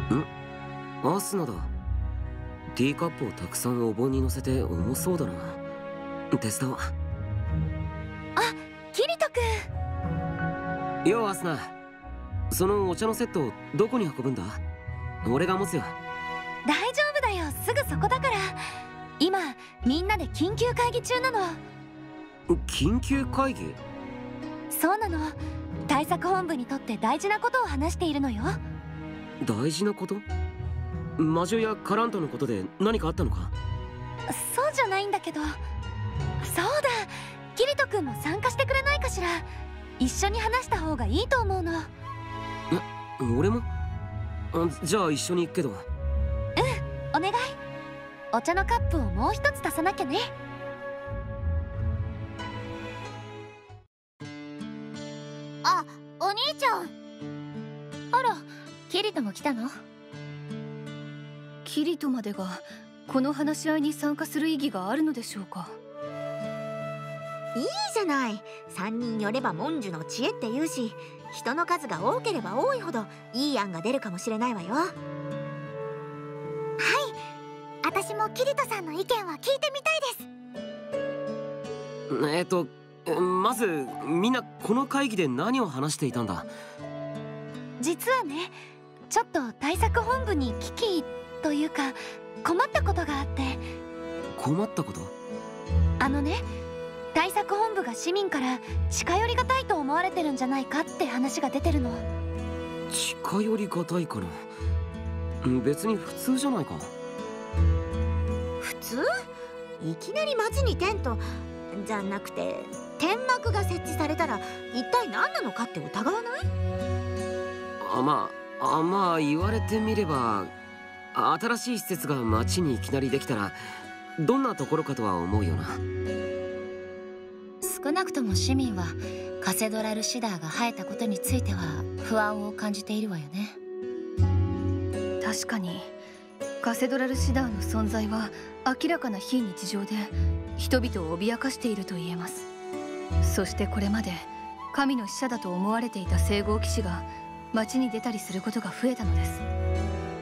アスナだ。ティーカップをたくさんお盆に乗せて重そうだな。手伝おう。 あ、キリト君。 ようアスナ、そのお茶のセットどこに運ぶんだ？俺が持つよ。 大丈夫だよ、すぐそこだから。今みんなで緊急会議中なの。 緊急会議？ そうなの。対策本部にとって大事なことを話しているのよ。 大事なこと？魔獣やカラントのことで何かあったのか？ そうじゃないんだけど。そうだ、キリト君も参加してくれないかしら。一緒に話した方がいいと思うの。 俺も？じゃあ一緒に行くけど。 お願い。お茶のカップをもう一つ足さなきゃね。あ、お兄ちゃん。あら、キリトも来たの？ キリトまでがこの話し合いに参加する意義があるのでしょうか。 いいじゃない。3人寄れば文殊の知恵って言うし、人の数が多ければ多いほどいい案が出るかもしれないわよ。はい、 私もキリトさんの意見は聞いてみたいです。 まずみんなこの会議で何を話していたんだ？ 実はね、ちょっと対策本部に危機というか困ったことがあって。 困ったこと？ 対策本部が市民から近寄りがたいと思われてるんじゃないかって話が出てるの。 近寄りがたいかな？別に普通じゃないか。 普通？いきなり街にテントじゃなくて天幕が設置されたら一体何なのかって疑わない？ まあ言われてみれば、新しい施設が街にいきなりできたらどんなところかとは思うよな。 少なくとも市民はカセドラルシダーが生えたことについては不安を感じているわよね。 確かにカセドラルシダーの存在は明らかな非日常で人々を脅かしていると言えます。そしてこれまで神の使者だと思われていた聖号騎士が街に出たりすることが増えたのです。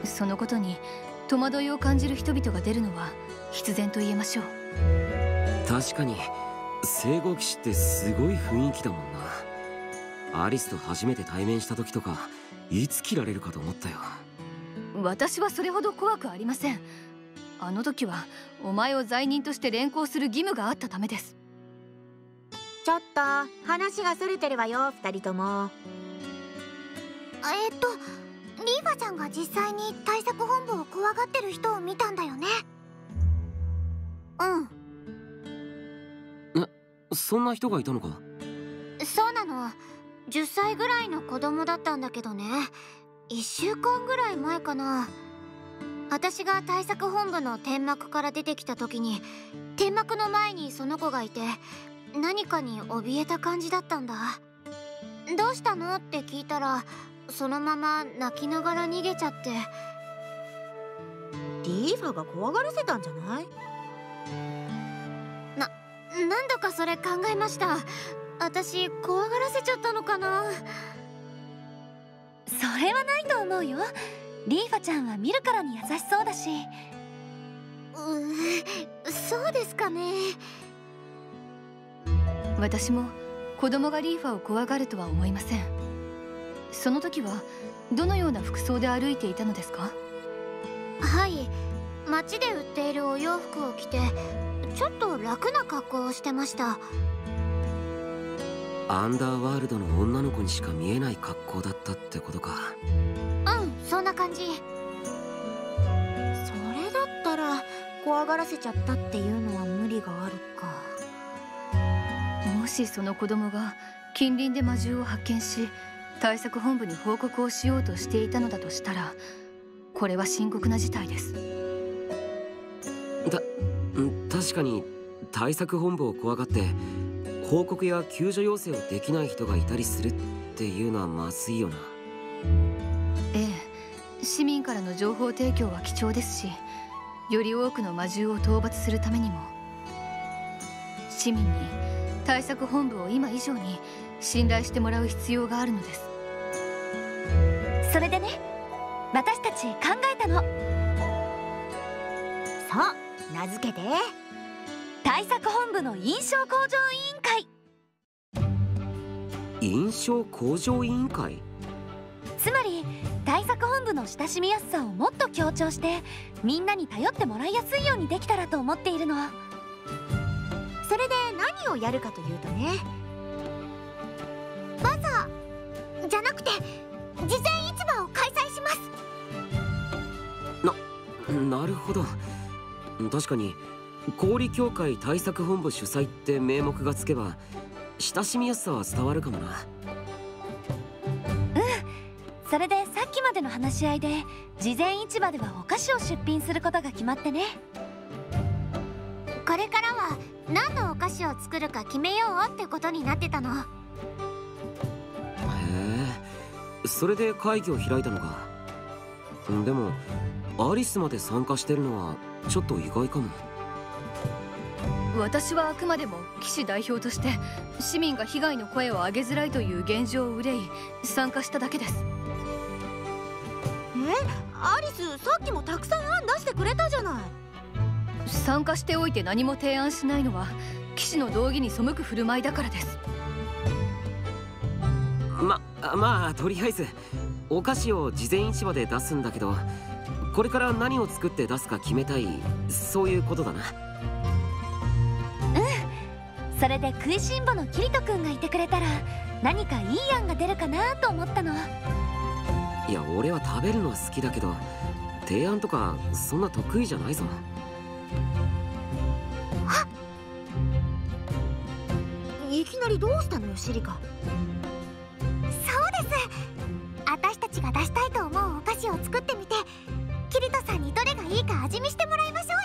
そのことに戸惑いを感じる人々が出るのは必然と言えましょう。 確かに聖号騎士ってすごい雰囲気だもんな。アリスと初めて対面した時とかいつ切られるかと思ったよ。 私はそれほど怖くありません。あの時はお前を罪人として連行する義務があったためです。 ちょっと話がそれてるわよ、2人とも。 リーファちゃんが実際に対策本部を怖がってる人を見たんだよね。 そんな人がいたのか？ そうなの。10歳ぐらいの子供だったんだけどね。1週間ぐらい前かな。私が対策本部の天幕から出てきた時に天幕の前にその子がいて、何かに怯えた感じだったんだ。どうしたのって聞いたら、そのまま泣きながら逃げちゃって。 リーファが怖がらせたんじゃない？ 何度かそれ考えました。私怖がらせちゃったのかな。それはないと思うよ。リーファちゃんは見るからに優しそうだし。そうですかね。 私も子供がリーファを怖がるとは思いません。その時はどのような服装で歩いていたのですか？ はい、街で売っているお洋服を着てちょっと楽な格好をしてました。 アンダーワールドの女の子にしか見えない格好だったってことか。 そんな感じ。 それだったら怖がらせちゃったっていうのは無理があるか。 もしその子供が近隣で魔獣を発見し対策本部に報告をしようとしていたのだとしたら、これは深刻な事態です。 確かに対策本部を怖がって報告や救助要請をできない人がいたりするっていうのはまずいよな。 ええ、市民からの情報提供は貴重ですし、より多くの魔獣を討伐するためにも市民に対策本部を今以上に信頼してもらう必要があるのです。 それでね、 私たち考えたの。 そう名付けて対策本部の印象向上委員会。 印象向上委員会？ つまり対策本部の親しみやすさをもっと強調してみんなに頼ってもらいやすいようにできたらと思っているの。 それで何をやるかというとね、 バザーじゃなくて事前市場を開催します。 なるほど。確かに氷協会対策本部主催って名目がつけば親しみやすさは伝わるかもな。 それでさっきまでの話し合いで事前市場ではお菓子を出品することが決まってね。 これからは何のお菓子を作るか決めようってことになってたの。 へえ、それで会議を開いたのか。でもアリスまで参加してるのはちょっと意外かも。 私はあくまでも騎士代表として市民が被害の声を上げづらいという現状を憂い参加しただけです。 アリスさっきもたくさん案出してくれたじゃない。 参加しておいて何も提案しないのは騎士の道義に背く振る舞いだからです。 まあとりあえずお菓子を事前市場で出すんだけど、これから何を作って出すか決めたい、そういうことだな。 それで食いしん坊のキリト君がいてくれたら何かいい案が出るかなと思ったの。 いや、俺は食べるのは好きだけど提案とかそんな得意じゃないぞ。 いきなりどうしたのよシリカ。 そうです。私たちが出したいと思うお菓子を作ってみてキリトさんにどれがいいか味見してもらいましょ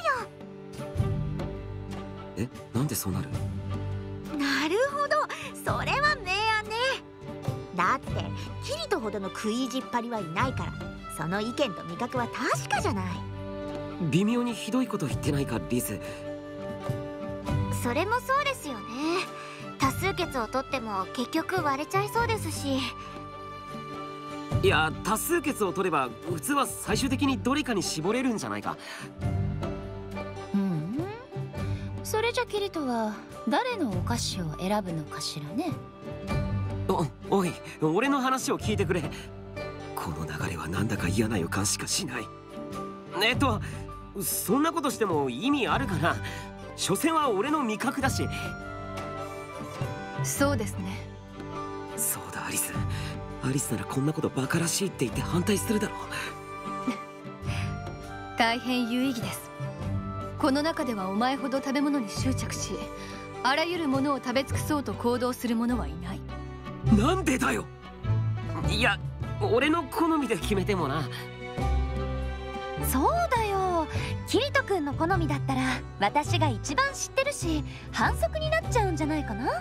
うよ。 なんでそうなる？ なるほど、それは明暗ね。だってキリトほどの食い意地っ張りはいないから、その意見と味覚は確かじゃない。 微妙にひどいこと言ってないかリズ。 それもそうですよね。多数決を取っても結局割れちゃいそうですし。 いや、多数決を取れば普通は最終的にどれかに絞れるんじゃないか。 それじゃキリトは誰のお菓子を選ぶのかしらね。 おい、俺の話を聞いてくれ。この流れはなんだか嫌な予感しかしない。そんなことしても意味あるかな。所詮は俺の味覚だし。 そうですね。 そうだ、アリスならこんなことバカらしいって言って反対するだろう。 大変有意義です。この中ではお前ほど食べ物に執着しあらゆるものを食べ尽くそうと行動する者はいない。 なんでだよ。いや、俺の好みで決めてもな。 そうだよ、キリト君の好みだったら私が一番知ってるし反則になっちゃうんじゃないかな。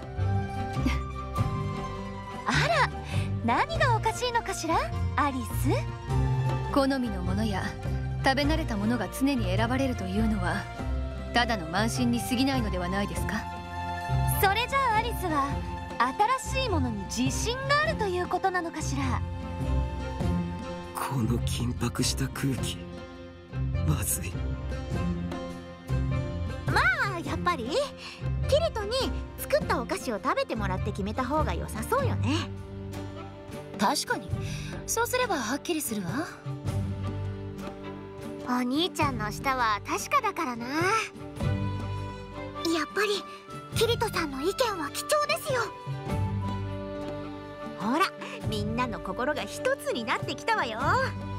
あら、何がおかしいのかしらアリス。好みのものや食べ慣れたものが常に選ばれるというのはただの慢心に過ぎないのではないですか。それじゃあアリスは新しいものに自信があるということなのかしら。 この緊迫した空気、まずい。 やっぱりキリトに作ったお菓子を食べてもらって決めた方が良さそうよね。 確かにそうすればはっきりするわ。 お兄ちゃんの舌は確かだからな。やっぱりキリトさんの意見は貴重ですよ。 ほら、みんなの心が一つになってきたわよ。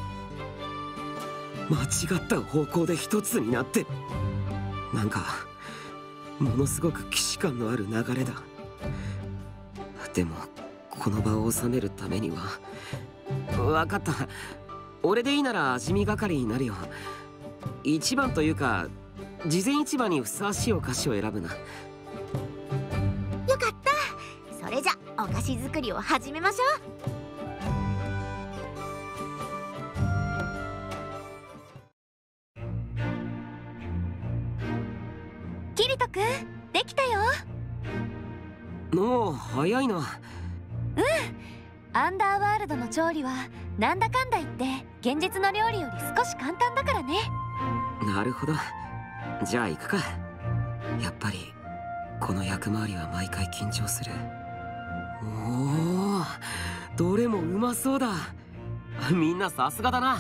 間違った方向で一つになってる。なんかものすごく既視感のある流れだ。でもこの場を収めるためには。分かった、俺でいいなら味見係になるよ。一番というか事前市場にふさわしいお菓子を選ぶな。 よかった。それじゃお菓子作りを始めましょう。 キリト君、できたよ。 おお、早いな。 アンダーワールドの調理はなんだかんだ言って現実の料理より少し簡単だからね。 なるほど。じゃあ行くか。やっぱりこの役回りは毎回緊張する。おお、どれもうまそうだ。みんなさすがだな。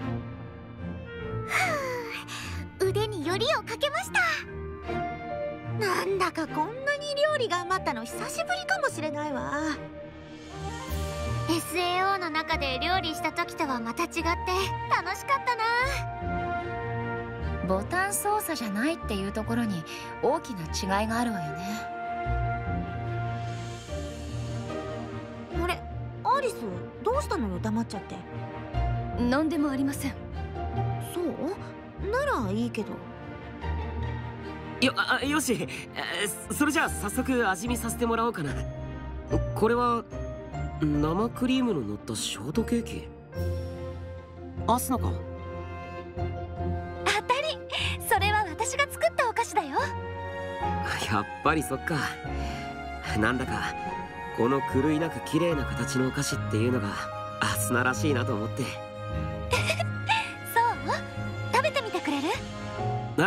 腕によりをかけました。 なんだかこんなに料理頑張ったの久しぶりかもしれないわ。 SAO の中で料理した時とはまた違って楽しかったな。 ボタン操作じゃないっていうところに大きな違いがあるわよね。 あれ、アリスどうしたのよ、黙っちゃって。 何でもありません。 そうならいいけど。 よし、それじゃあ早速味見させてもらおうかな。これは生クリームの乗ったショートケーキ。アスナか？ 当たり。それは私が作ったお菓子だよ。 やっぱりそっか。なんだかこの狂いなく綺麗な形のお菓子っていうのがアスナらしいなと思って。 そう？食べてみてくれる？ あ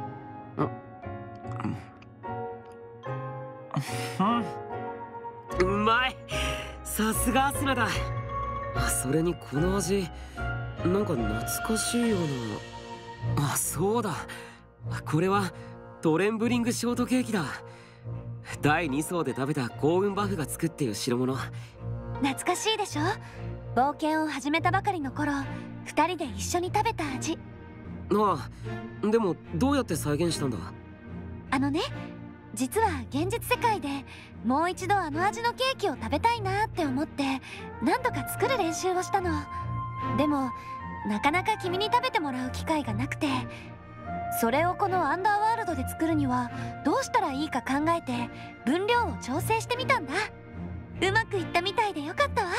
うまい。さすがアスナだ。それにこの味なんか懐かしいような。そうだ、これはトレンブリングショートケーキだ。第2層で食べた幸運バフが作っている代物。 懐かしいでしょ。冒険を始めたばかりの頃2人で一緒に食べた味。 でもどうやって再現したんだ？ 実は現実世界でもう一度あの味のケーキを食べたいなって思って何とか作る練習をしたの。でもなかなか君に食べてもらう機会がなくて、それをこのアンダーワールドで作るにはどうしたらいいか考えて分量を調整してみたんだ。うまくいったみたいでよかったわ。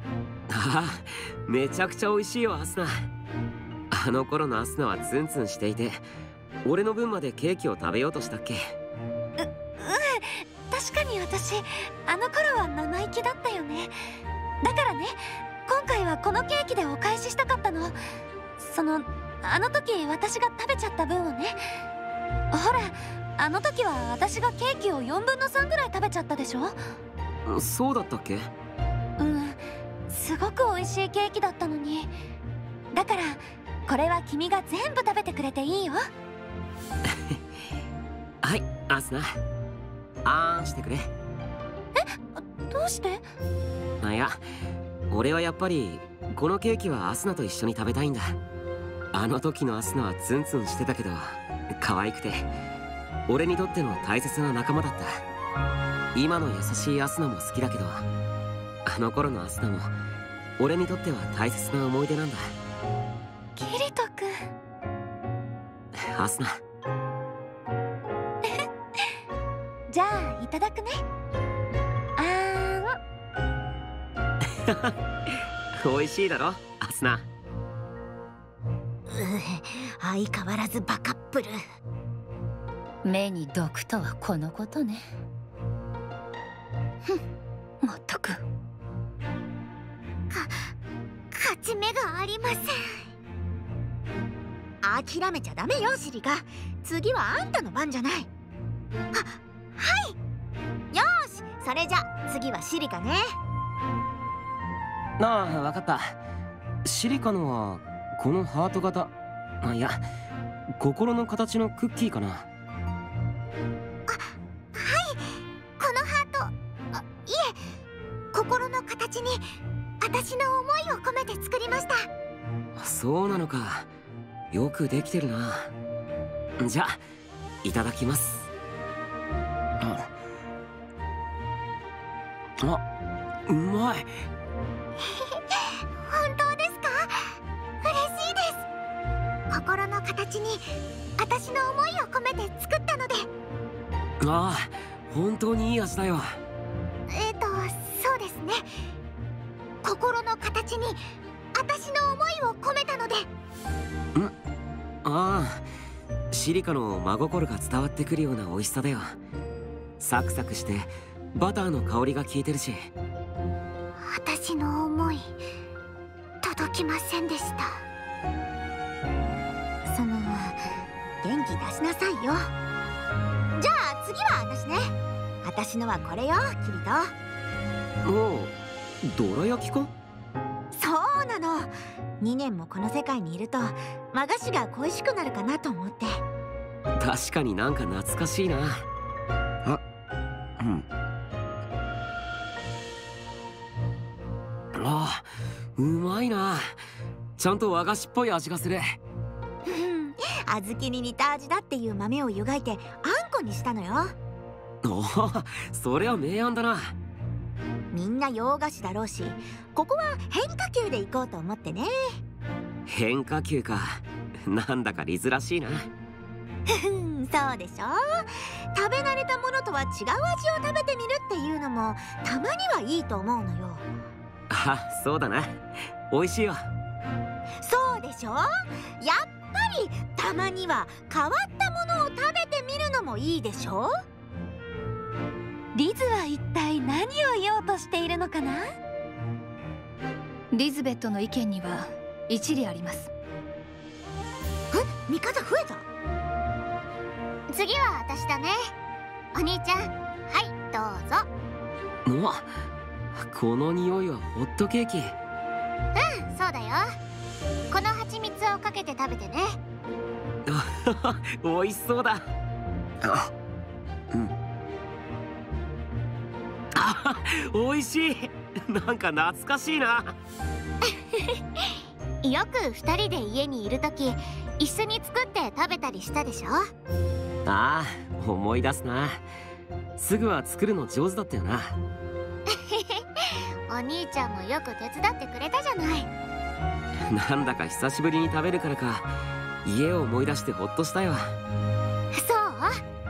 めちゃくちゃ美味しいよアスナ。あの頃のアスナはツンツンしていて俺の分までケーキを食べようとしたっけ？ 確かに私あの頃は生意気だったよね。だからね、今回はこのケーキでお返ししたかったの。あの時私が食べちゃった分をね。ほら、あの時は私がケーキを4分の3ぐらい食べちゃったでしょ。 そうだったっけ？ すごく美味しいケーキだったのに。だからこれは君が全部食べてくれていいよ。 はい、アスナ、あーんしてくれ。 どうして？ いや、俺はやっぱりこのケーキはアスナと一緒に食べたいんだ。あの時のアスナはツンツンしてたけど可愛くて俺にとっての大切な仲間だった。今の優しいアスナも好きだけどあの頃のアスナも俺にとっては大切な思い出なんだ。 キリト君。 アスナ。 じゃあいただくね。 美味しいだろアスナ。 相変わらずバカップル。 目に毒とはこのことね。 まったく勝ち目がありません。 諦めちゃダメよシリカ。次はあんたの番じゃない。はい。よし、それじゃ次はシリカね。 わかった。シリカのはこのハート型、いや心の形のクッキーかな。 はい、このハート、いえ心の形に私の思いを込めて作りました。 そうなのか、よくできてるな。じゃあいただきます。うまい。 本当ですか？嬉しいです。心の形に私の思いを込めて作ったので。 本当にいい味だよ。 そうですね。心の形に私の思いを込めたので。 シリカの真心が伝わってくるような美味しさだよ。サクサクしてバターの香りが効いてるし。 は私の思い届きませんでした。 その元気出しなさいよ。じゃあ次は私ね。私のはこれよ、キリト。 おう、どら焼きか？ そうなの。2年もこの世界にいると和菓子が恋しくなるかなと思って。 確かになんか懐かしいな。あ、うん。あ、うまいな。ちゃんと和菓子っぽい味がする。 小豆に似た味だっていう豆を湯がいてあんこにしたのよ。 おお、それは明暗だな。 みんな洋菓子だろうし、ここは変化球で行こうと思ってね。 変化球か。なんだかリズらしいな。 そうでしょ。食べ慣れたものとは違う味を食べてみるっていうのもたまにはいいと思うのよ。 あ、そうだな。美味しいよ。 そうでしょ。やっぱりたまには変わったものを食べてみるのもいいでしょ。 リズは一体何を言おうとしているのかな。 リズベットの意見には一理あります。 味方増えた。 次は私だね。お兄ちゃん、はいどうぞ。 うわ、この匂いはホットケーキ。 そうだよ。この蜂蜜をかけて食べてね。 美味しそうだ。あ、うん。あ、美味しい。なんか懐かしいな。 よく2人で家にいるとき一緒に作って食べたりしたでしょ。 ああ、思い出すな。すぐは作るの上手だったよな。 お兄ちゃんもよく手伝ってくれたじゃない。 なんだか久しぶりに食べるからか、家を思い出してほっとしたよ。 そう？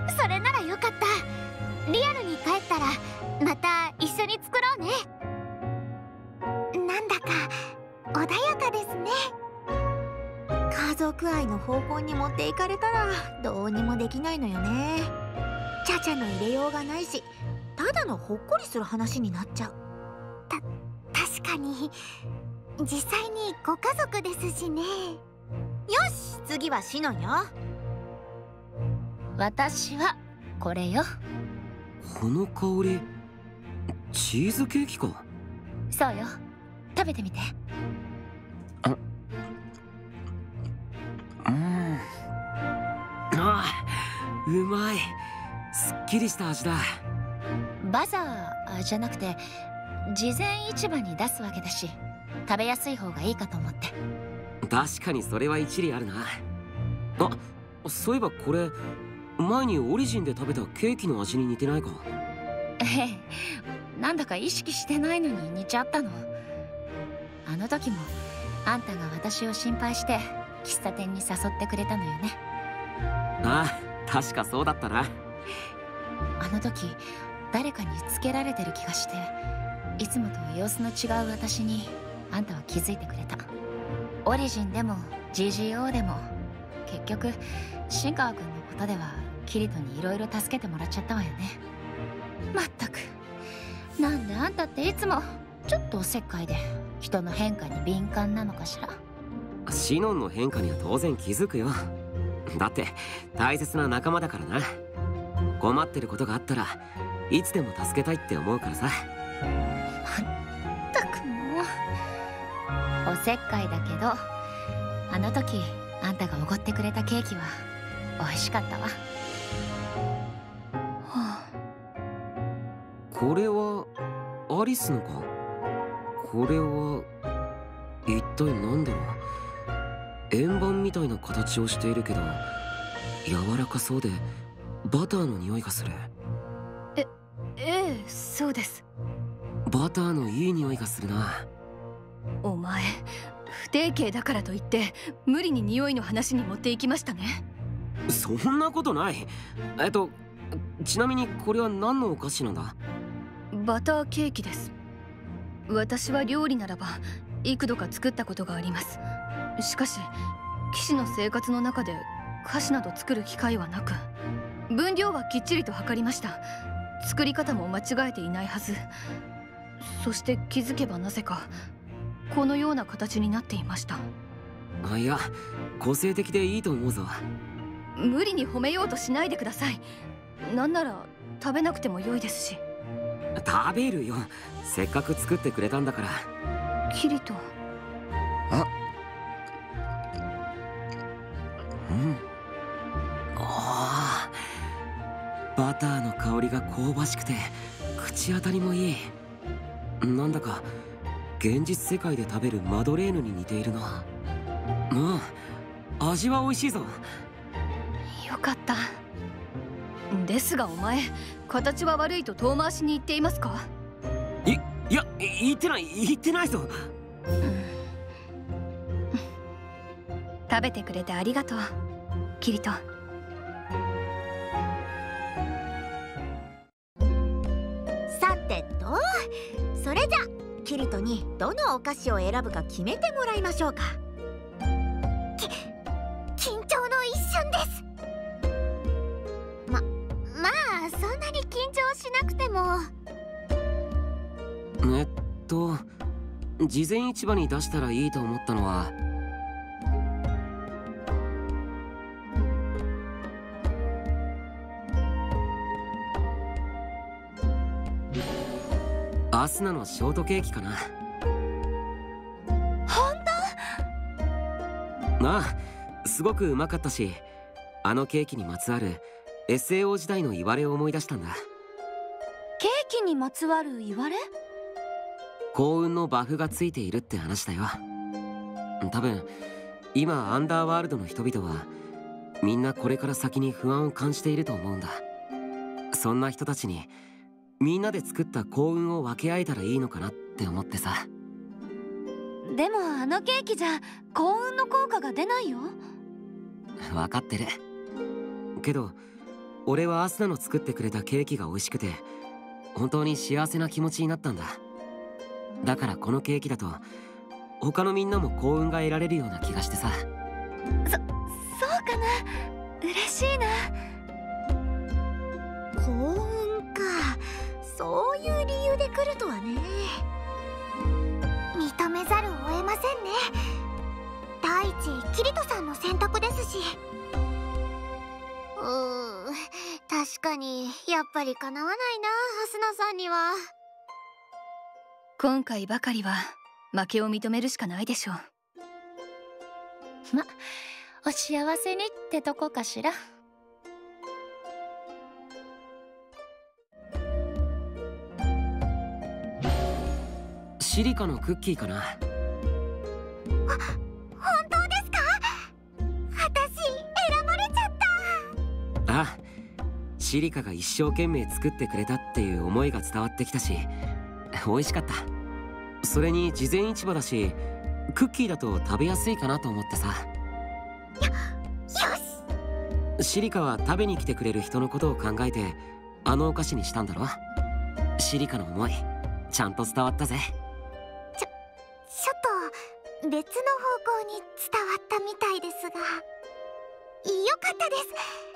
それならよかった。リアルに帰ったらまた一緒に作ろうね。なんだか穏やかですね。 家族愛の方向に持っていかれたらどうにもできないのよね。ちゃちゃの入れようがないし、ただのほっこりする話になっちゃう。 確かに実際にご家族ですしね。よし、次はシノンよ。 私はこれよ。 この香り、チーズケーキか。 そうよ、食べてみて。 あ、うまい。すっきりした味だ。 バザーじゃなくて事前市場に出すわけだし、食べやすい方がいいかと思って。 確かにそれは一理あるな。あ、そういえばこれ前にオリジンで食べたケーキの味に似てないか？ ええ、なんだか意識してないのに似ちゃったの。あの時もあんたが私を心配して喫茶店に誘ってくれたのよね。 ああ、確かそうだったな。 あの時誰かにつけられてる気がして、いつもと様子の違う私にあんたは気づいてくれた。オリジンでも GGO でも結局新川君のことではキリトにいろいろ助けてもらっちゃったわよね。まったく、なんであんたっていつもちょっとおせっかいで人の変化に敏感なのかしら。 シノンの変化には当然気づくよ。だって大切な仲間だからな。困ってることがあったらいつでも助けたいって思うからさ。 まったくもう、おせっかいだけどあの時あんたがおごってくれたケーキは美味しかったわ。 これはアリスのか？これは一体何だろう。円盤みたいな形をしているけど柔らかそうでバターの匂いがする。 ええ、そうです。 バターのいい匂いがするな。 お前、不定形だからといって無理に匂いの話に持っていきましたね。 そんなことない。ちなみにこれは何のお菓子なんだ？ バターケーキです。私は料理ならば幾度か作ったことがあります。しかし騎士の生活の中で菓子など作る機会はなく、分量はきっちりと測りました。作り方も間違えていないはず。 そして気づけばなぜかこのような形になっていました。 いや、個性的でいいと思うぞ。 無理に褒めようとしないでください。なんなら食べなくても良いですし。 食べるよ、せっかく作ってくれたんだから。 キリト。 あ、うん。ああ、バターの香りが香ばしくて口当たりもいい。なんだか現実世界で食べるマドレーヌに似ているな。味は美味しいぞ。 よかった。ですがお前、形は悪いと遠回しに言っていますか？ いや、言ってないぞ。 食べてくれてありがとう、キリト。 さてと、それじゃキリトにどのお菓子を選ぶか決めてもらいましょうか。 緊張の一瞬です。まあそんなに緊張しなくても。 事前市場に出したらいいと思ったのは、アスナのショートケーキかな。 本当？ ああ、すごくうまかったし、あのケーキにまつわる SAO 時代の言われを思い出したんだ。 ケーキにまつわる言われ？ 幸運のバフがついているって話だよ。多分今アンダーワールドの人々はみんなこれから先に不安を感じていると思うんだ。そんな人たちにみんなで作った幸運を分け合えたらいいのかなって思ってさ。 でもあのケーキじゃ幸運の効果が出ないよ。 分かってるけど、俺はアスナの作ってくれたケーキが美味しくて本当に幸せな気持ちになったんだ。だからこのケーキだと他のみんなも幸運が得られるような気がしてさ。 そうかな。嬉しいな。 幸運か、そういう理由で来るとはね。 認めざるを得ませんね。第一、キリトさんの選択ですし。確かにやっぱりかなわないな、ハスナさんには。 今回ばかりは負けを認めるしかないでしょう。 お幸せにってとこかしら。 シリカのクッキーかな。 本当ですか？私選ばれちゃった。 ああ、シリカが一生懸命作ってくれたっていう思いが伝わってきたし、美味しかった。それに事前市場だしクッキーだと食べやすいかなと思ってさ。 よし。シリカは食べに来てくれる人のことを考えてあのお菓子にしたんだろ。シリカの思いちゃんと伝わったぜ。 ちょっと別の方向に伝わったみたいですが、よかったです。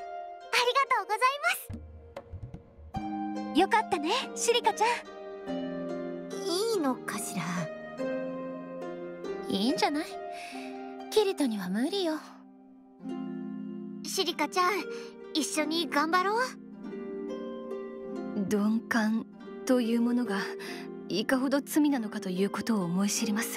ありがとうございます。 よかったね、シリカちゃん。 いいのかしら。 いいんじゃない？キリトには無理よ。 シリカちゃん、一緒に頑張ろう。 鈍感というものがいかほど罪なのかということを思い知ります。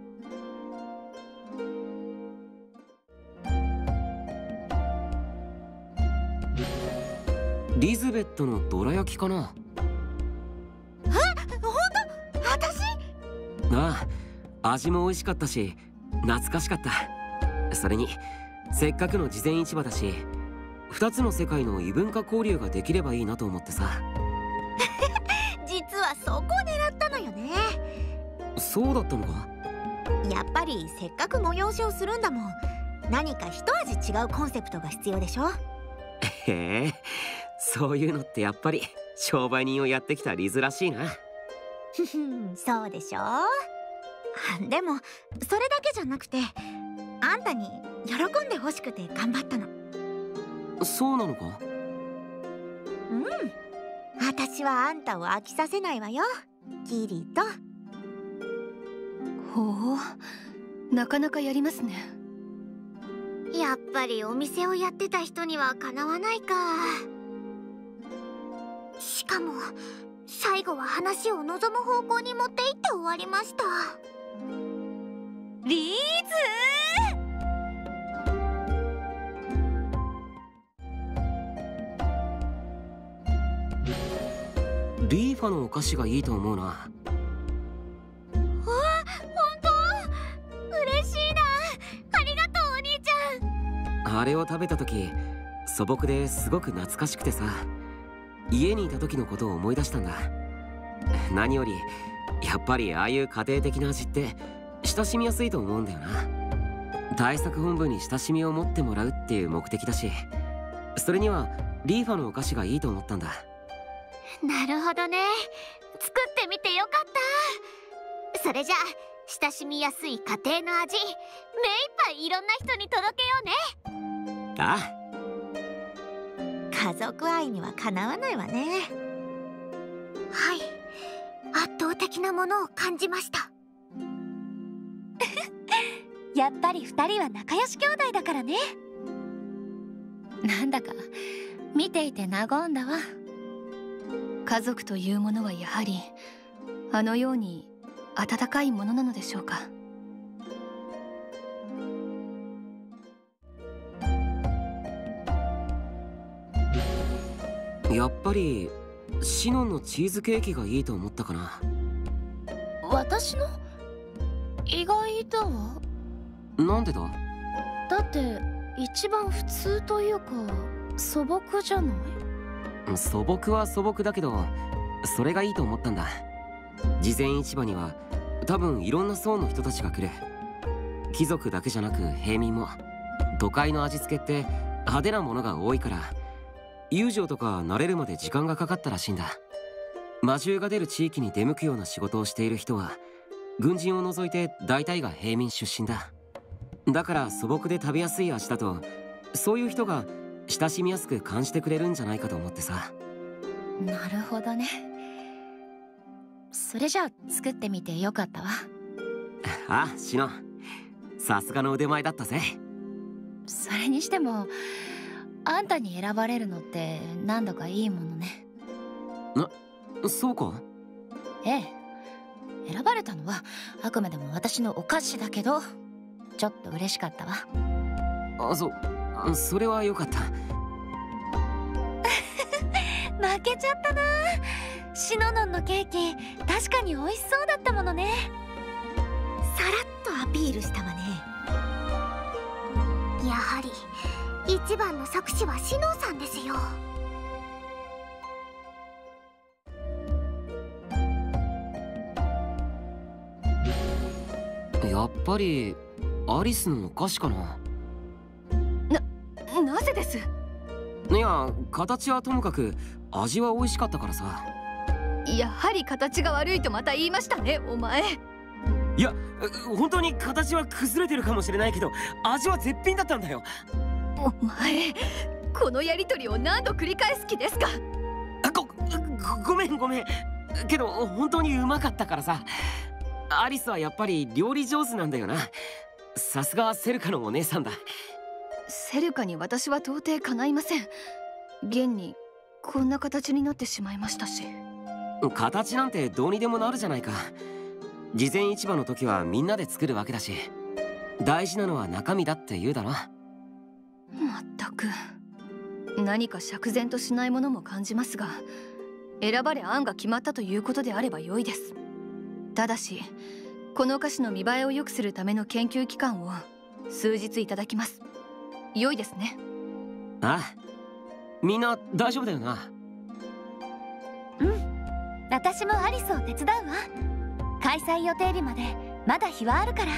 リズベットのどら焼きかな。 本当？私？ ああ、味も美味しかったし懐かしかった。それにせっかくの事前市場だし2つの世界の異文化交流ができればいいなと思ってさ。 実はそこを狙ったのよね。 そうだったのか。 やっぱりせっかく催しをするんだもん。何か一味違うコンセプトが必要でしょ。 へえ、そういうのってやっぱり商売人をやってきたリズらしいな。 そうでしょ。でもそれだけじゃなくて、あんたに喜んでほしくて頑張ったの。 そうなのか。 私はあんたを飽きさせないわよ。 キリと。 ほう、なかなかやりますね。 やっぱりお店をやってた人にはかなわないか。しかも最後は話を望む方向に持っていって終わりました。 リーリーファのお菓子がいいと思うな。 嬉しいな。ありがとうお兄ちゃん。 あれを食べた時素朴ですごく懐かしくてさ、家にいた時のことを思い出したんだ。何よりやっぱりああいう家庭的な味って親しみやすいと思うんだよな。対策本部に親しみを持ってもらうっていう目的だし、それにはリーファのお菓子がいいと思ったんだ。 なるほどね。作ってみてよかった。それじゃあ親しみやすい家庭の味、目いっぱいいろんな人に届けようね。 あ家族愛にはかなわないわね。 はい、圧倒的なものを感じました。 やっぱり2人は仲良し兄弟だからね。 なんだか見ていて和んだわ。 家族というものはやはりあのように温かいものなのでしょうか。 やっぱりシノンのチーズケーキがいいと思ったかな。 私の意外だわ。 なんでだ？ だって一番普通というか素朴じゃない？ 素朴は素朴だけど、それがいいと思ったんだ。事前市場には多分いろんな層の人たちが来る。貴族だけじゃなく平民も。都会の味付けって派手なものが多いから、友情とか慣れるまで時間がかかったらしいんだ。魔獣が出る地域に出向くような仕事をしている人は軍人を除いて大体が平民出身だ。だから素朴で食べやすい味だと、そういう人が親しみやすく感じてくれるんじゃないかと思ってさ。 なるほどね。それじゃあ作ってみてよかったわ。 あ、シノン、さすがの腕前だったぜ。 それにしてもあんたに選ばれるのって何だかいいものね。 そうか？ ええ、選ばれたのはあくまでも私のお菓子だけど、ちょっと嬉しかったわ。 それはよかった。 負けちゃったな。シノノンのケーキ確かに美味しそうだったものね。 さらっとアピールしたわね。 やはり一番の作詞はシノンさんですよ。 やっぱりアリスのお菓子かな。 なぜです？ いや、形はともかく味は美味しかったからさ。 やはり形が悪いとまた言いましたね、お前。 いや、本当に形は崩れてるかもしれないけど、味は絶品だったんだよ。 お前、このやりとりを何度繰り返す気ですか？ ごめんけど本当にうまかったからさ。アリスはやっぱり料理上手なんだよな。さすがセルカのお姉さんだ。 セルカに私は到底かないません。現にこんな形になってしまいましたし。 形なんてどうにでもなるじゃないか。事前市場の時はみんなで作るわけだし、大事なのは中身だって言うだろ。 まったく何か釈然としないものも感じますが、選ばれ案が決まったということであれば良いです。ただしこの菓子の見栄えを良くするための研究期間を数日いただきます。良いですね？ ああ、みんな大丈夫だよな。 うん、私もアリスを手伝うわ。開催予定日までまだ日はあるから。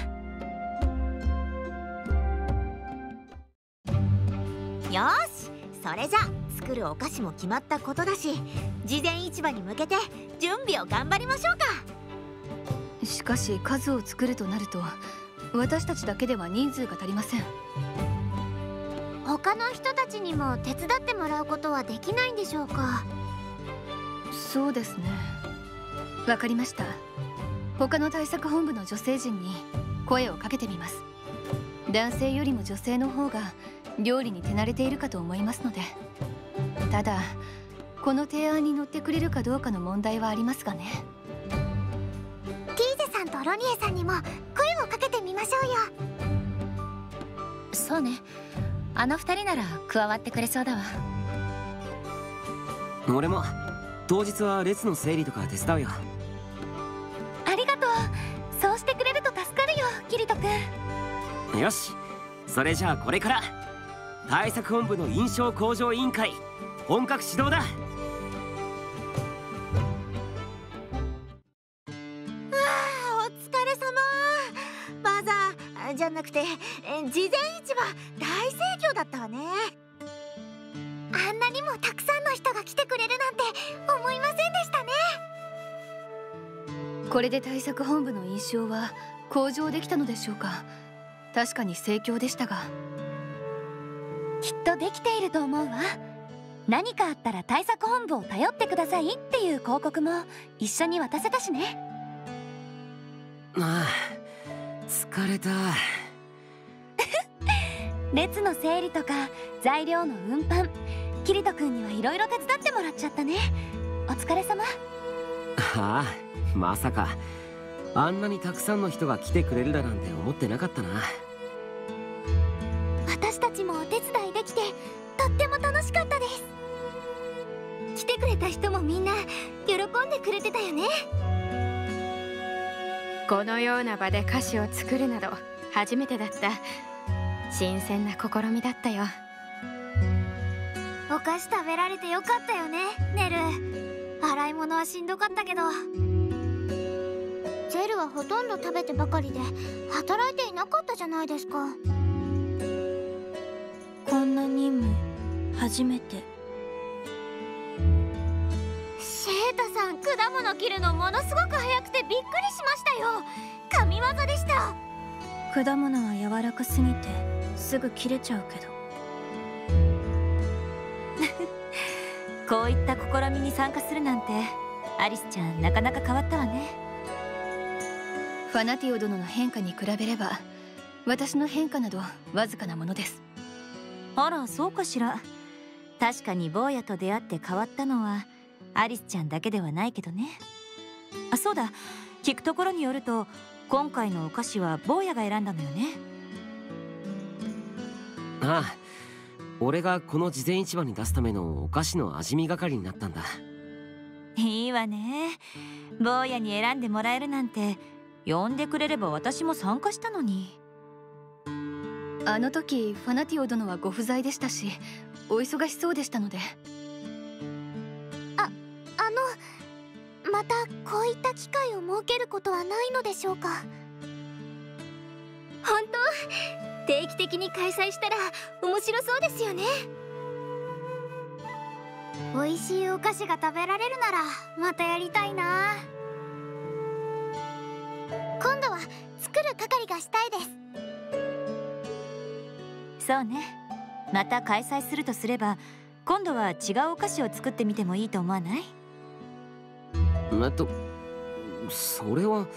よし、それじゃ作るお菓子も決まったことだし、事前市場に向けて準備を頑張りましょうか。 しかし数を作るとなると私たちだけでは人数が足りません。 他の人たちにも手伝ってもらうことはできないんでしょうか？ そうですね。 わかりました。他の対策本部の女性陣に声をかけてみます。男性よりも女性の方が料理に手慣れているかと思いますので。ただこの提案に乗ってくれるかどうかの問題はありますがね。 ティーゼさんとロニエさんにも声をかけてみましょうよ。 そうね、あの二人なら加わってくれそうだわ。 俺も当日は列の整理とか手伝うよ。 ありがとう。そうしてくれると助かるよ、キリト君。 よし、それじゃあこれから対策本部の印象向上委員会本格始動だ。 お疲れ様。バザーじゃなくて事前市場大盛況だったわね。 あんなにもたくさんの人が来てくれるなんて思いませんでしたね。 これで対策本部の印象は向上できたのでしょうか。確かに盛況でしたが。 きっとできていると思うわ。何かあったら対策本部を頼ってくださいっていう広告も一緒に渡せたしね。 ああ、疲れた。 列の整理とか材料の運搬、キリト君にはいろいろ手伝ってもらっちゃったね。お疲れ様。 ああ、まさかあんなにたくさんの人が来てくれるだなんて思ってなかったな。 私たちもお手伝いできてとっても楽しかったです。来てくれた人もみんな喜んでくれてたよね。 このような場で菓子を作るなど初めてだった。新鮮な試みだったよ。 お菓子食べられてよかったよね、ネル。洗い物はしんどかったけど、ゼルはほとんど食べてばかりで働いていなかったじゃないですか。 こんな任務初めて。 シェータさん、果物切るのものすごく早くてびっくりしましたよ。神業でした。 果物は柔らかすぎてすぐ切れちゃうけど。 こういった試みに参加するなんてアリスちゃんなかなか変わったわね。 ファナティオ殿の変化に比べれば私の変化などわずかなものです。 あら、そうかしら。確かに坊やと出会って変わったのはアリスちゃんだけではないけどね。あ、そうだ、聞くところによると今回のお菓子は坊やが選んだのよね。 ああ、俺がこの事前市場に出すためのお菓子の味見係になったんだ。 いいわね。坊やに選んでもらえるなんて。呼んでくれれば私も参加したのに。 あの時ファナティオ殿はご不在でしたし、お忙しそうでしたので。 またこういった機会を設けることはないのでしょうか。本当、定期的に開催したら面白そうですよね。美味しいお菓子が食べられるならまたやりたいな。今度は作る係がしたいです。 そうね、また開催するとすれば今度は違うお菓子を作ってみてもいいと思わない？ それは。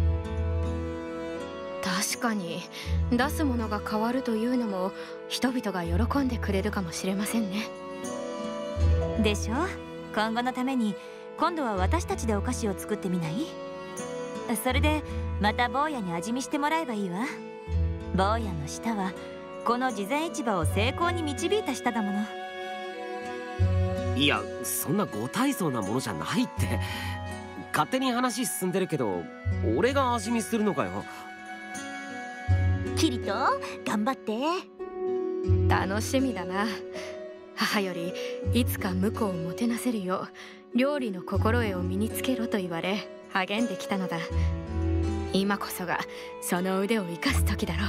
確かに出すものが変わるというのも人々が喜んでくれるかもしれませんね。 でしょ。今後のために今度は私たちでお菓子を作ってみない？それでまた坊やに味見してもらえばいいわ。坊やの舌はこの事前市場を成功に導いた舌だもの。 いや、そんなご大層なものじゃないって。勝手に話進んでるけど俺が味見するのかよ。 キリト、頑張って。 楽しみだな。母よりいつか婿をもてなせるよう料理の心得を身につけろと言われ励んできたのだ。今こそがその腕を生かす時だろ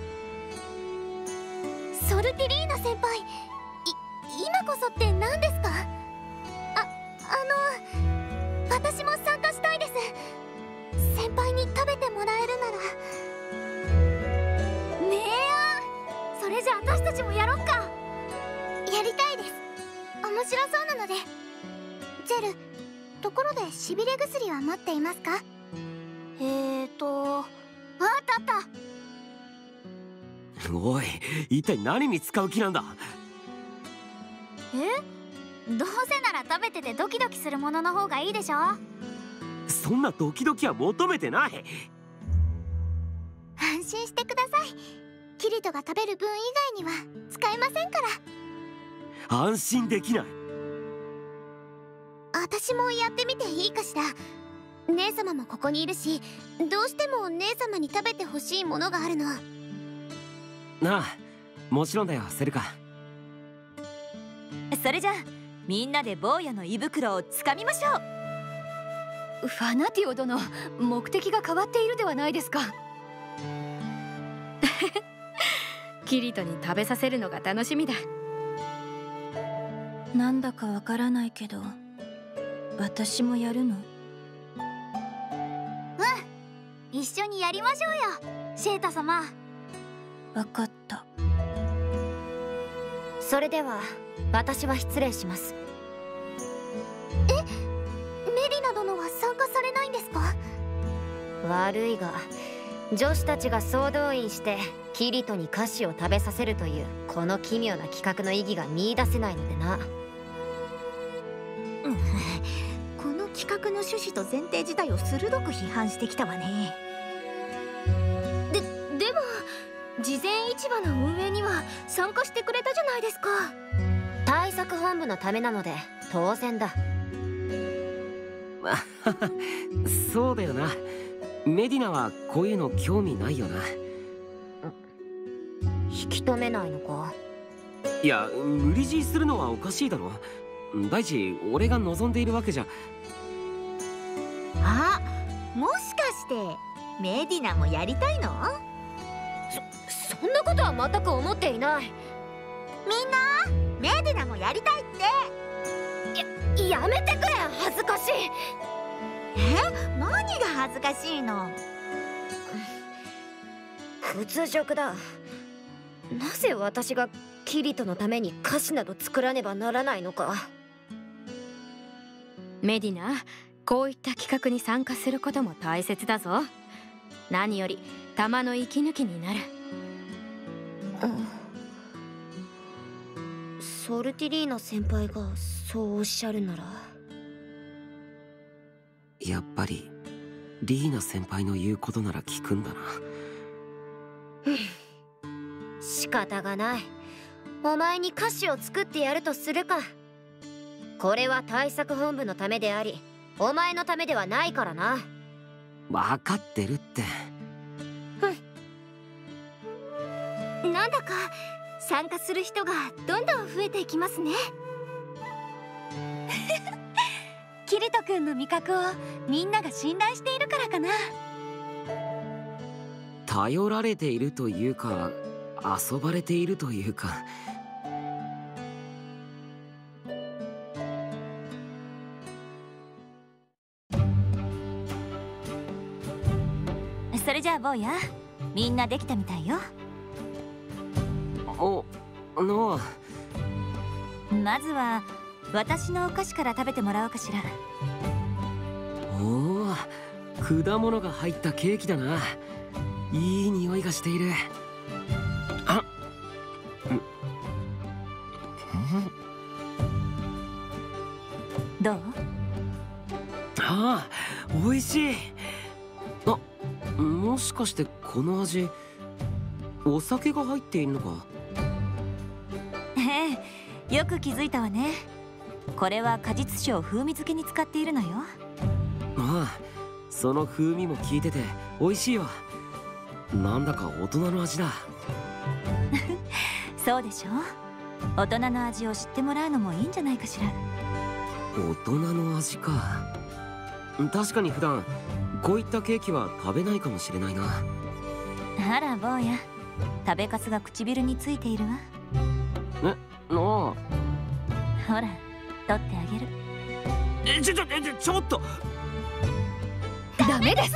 う。 ソルティリーナ先輩、今こそって何ですか？私も参加したいです。先輩に食べてもらえるなら。ねえ、それじゃ私たちもやろっか。やりたいです。面白そうなので。ゼル、 ところでしびれ薬は持っていますか？あったあった。 おい、一体何に使う気なんだ？ どうせなら食べててドキドキするものの方がいいでしょ。 そんなドキドキは求めてない。 安心してください。キリトが食べる分以外には使えませんから。 安心できない。 私もやってみていいかしら。姉様もここにいるし、どうしても姉様に食べてほしいものがあるの。 なあ、もちろんだよ、セルカ。 それじゃあみんなで坊やの胃袋をつかみましょう。 ファナティオ殿、目的が変わっているではないですか。 キリトに食べさせるのが楽しみだ。 なんだかわからないけど、私もやるの？ 一緒にやりましょうよ、シェータ様。 わかった。 それでは私は失礼します。 メリナ殿は参加されないんですか？ 悪いが女子たちが総動員してキリトに菓子を食べさせるというこの奇妙な企画の意義が見出せないのでな。 この企画の趣旨と前提自体を鋭く批判してきたわね。 でも事前市場の運営には参加してくれたじゃないですか。 対策本部のためなので当然だ。 そうだよな。メディナはこういうの興味ないよな。 引き止めないのか？ いや、無理強いするのはおかしいだろ。第一、俺が望んでいるわけじゃ。 あ、もしかしてメディナもやりたいの？ そんなことは全く思っていない。 みんなメディナもやりたいって。 やめてくれ、恥ずかしい。 何が恥ずかしいの？ 屈辱だ。なぜ私がキリトのために菓子など作らねばならないのか。 メディナ、こういった企画に参加することも大切だぞ。何より玉の息抜きになる。 ソルティリーナ先輩がそうおっしゃるなら。 やっぱりリーナ先輩の言うことなら聞くんだな。 仕方がない。お前に菓子を作ってやるとするか。これは対策本部のためであり、お前のためではないからな。 分かってるって。 なんだか参加する人がどんどん増えていきますね。 キリト君の味覚をみんなが信頼しているからかな。 頼られているというか、遊ばれているというか。 それじゃあ坊や、みんなできたみたいよ。 なあ。 まずは私のお菓子から食べてもらおうかしら。 おお、果物が入ったケーキだな。いい匂いがしている。 どう？ ああ、美味しい。もしかしてこの味、お酒が入っているのか？ よく気づいたわね。これは果実酒を風味付けに使っているのよ。 ああ、その風味も効いてて美味しいわ。なんだか大人の味だ。 そうでしょ。大人の味を知ってもらうのもいいんじゃないかしら。 大人の味か。確かに普段こういったケーキは食べないかもしれないな。 あら坊や、食べかすが唇についているわ。 ほら、取ってあげる。 ちょっと。 ダメです。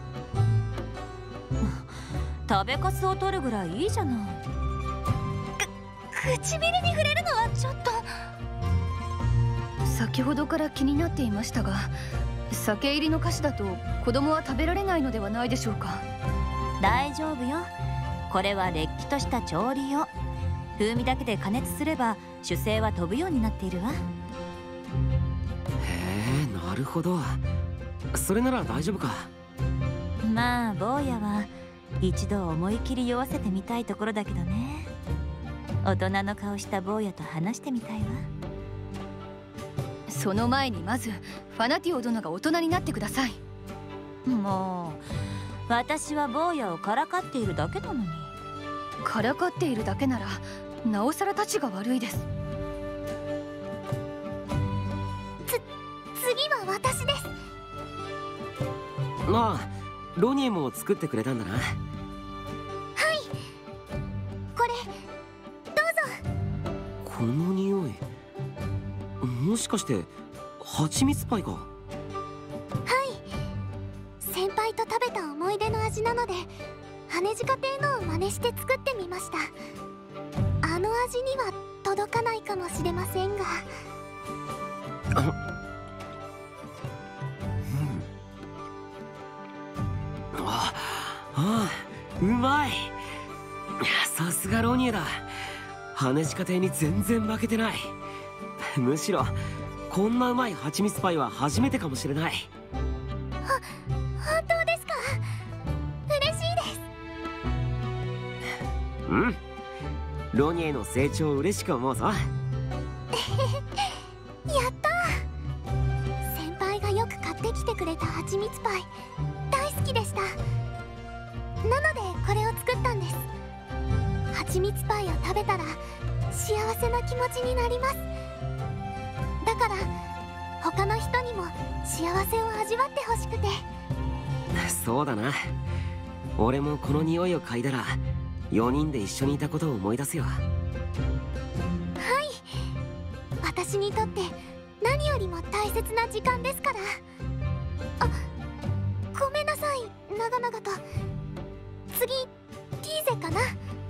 食べかすを取るぐらいいいじゃない。唇に触れるのはちょっと。 先ほどから気になっていましたが、酒入りの菓子だと子供は食べられないのではないでしょうか。 大丈夫よ。これはれっきとした調理用。風味だけで加熱すれば酒精は飛ぶようになっているわ。 へえ、なるほど。それなら大丈夫か。 まあ坊やは一度思い切り酔わせてみたいところだけどね。大人の顔した坊やと話してみたいわ。 その前にまずファナティオ殿が大人になってください。 もう私は坊やをからかっているだけなのに。 からかっているだけならなおさらたちが悪いです。 次は私です。 まあロニエも作ってくれたんだな。 これこの匂い、もしかして蜂蜜パイか。 先輩と食べた思い出の味なので、羽地下亭のを真似して作ってみました。あの味には届かないかもしれませんが。 うまい。さすがロニエだ。羽地下亭に全然負けてない。むしろこんなうまい蜂蜜パイは初めてかもしれない。 本当ですか？嬉しいです。 うん、ロニエの成長を嬉しく思うぞ。 やったー。先輩がよく買ってきてくれた蜂蜜パイ大好きでした。なのでこれを作ったんです。蜂蜜パイを食べたら幸せな気持ちになります。だから他の人にも幸せを味わってほしくて。 そうだな。俺もこの匂いを嗅いだら4人で一緒にいたことを思い出すよ。はい、 私にとって何よりも大切な時間ですから。あ、ごめんなさい、長々と。次、ティーゼかな。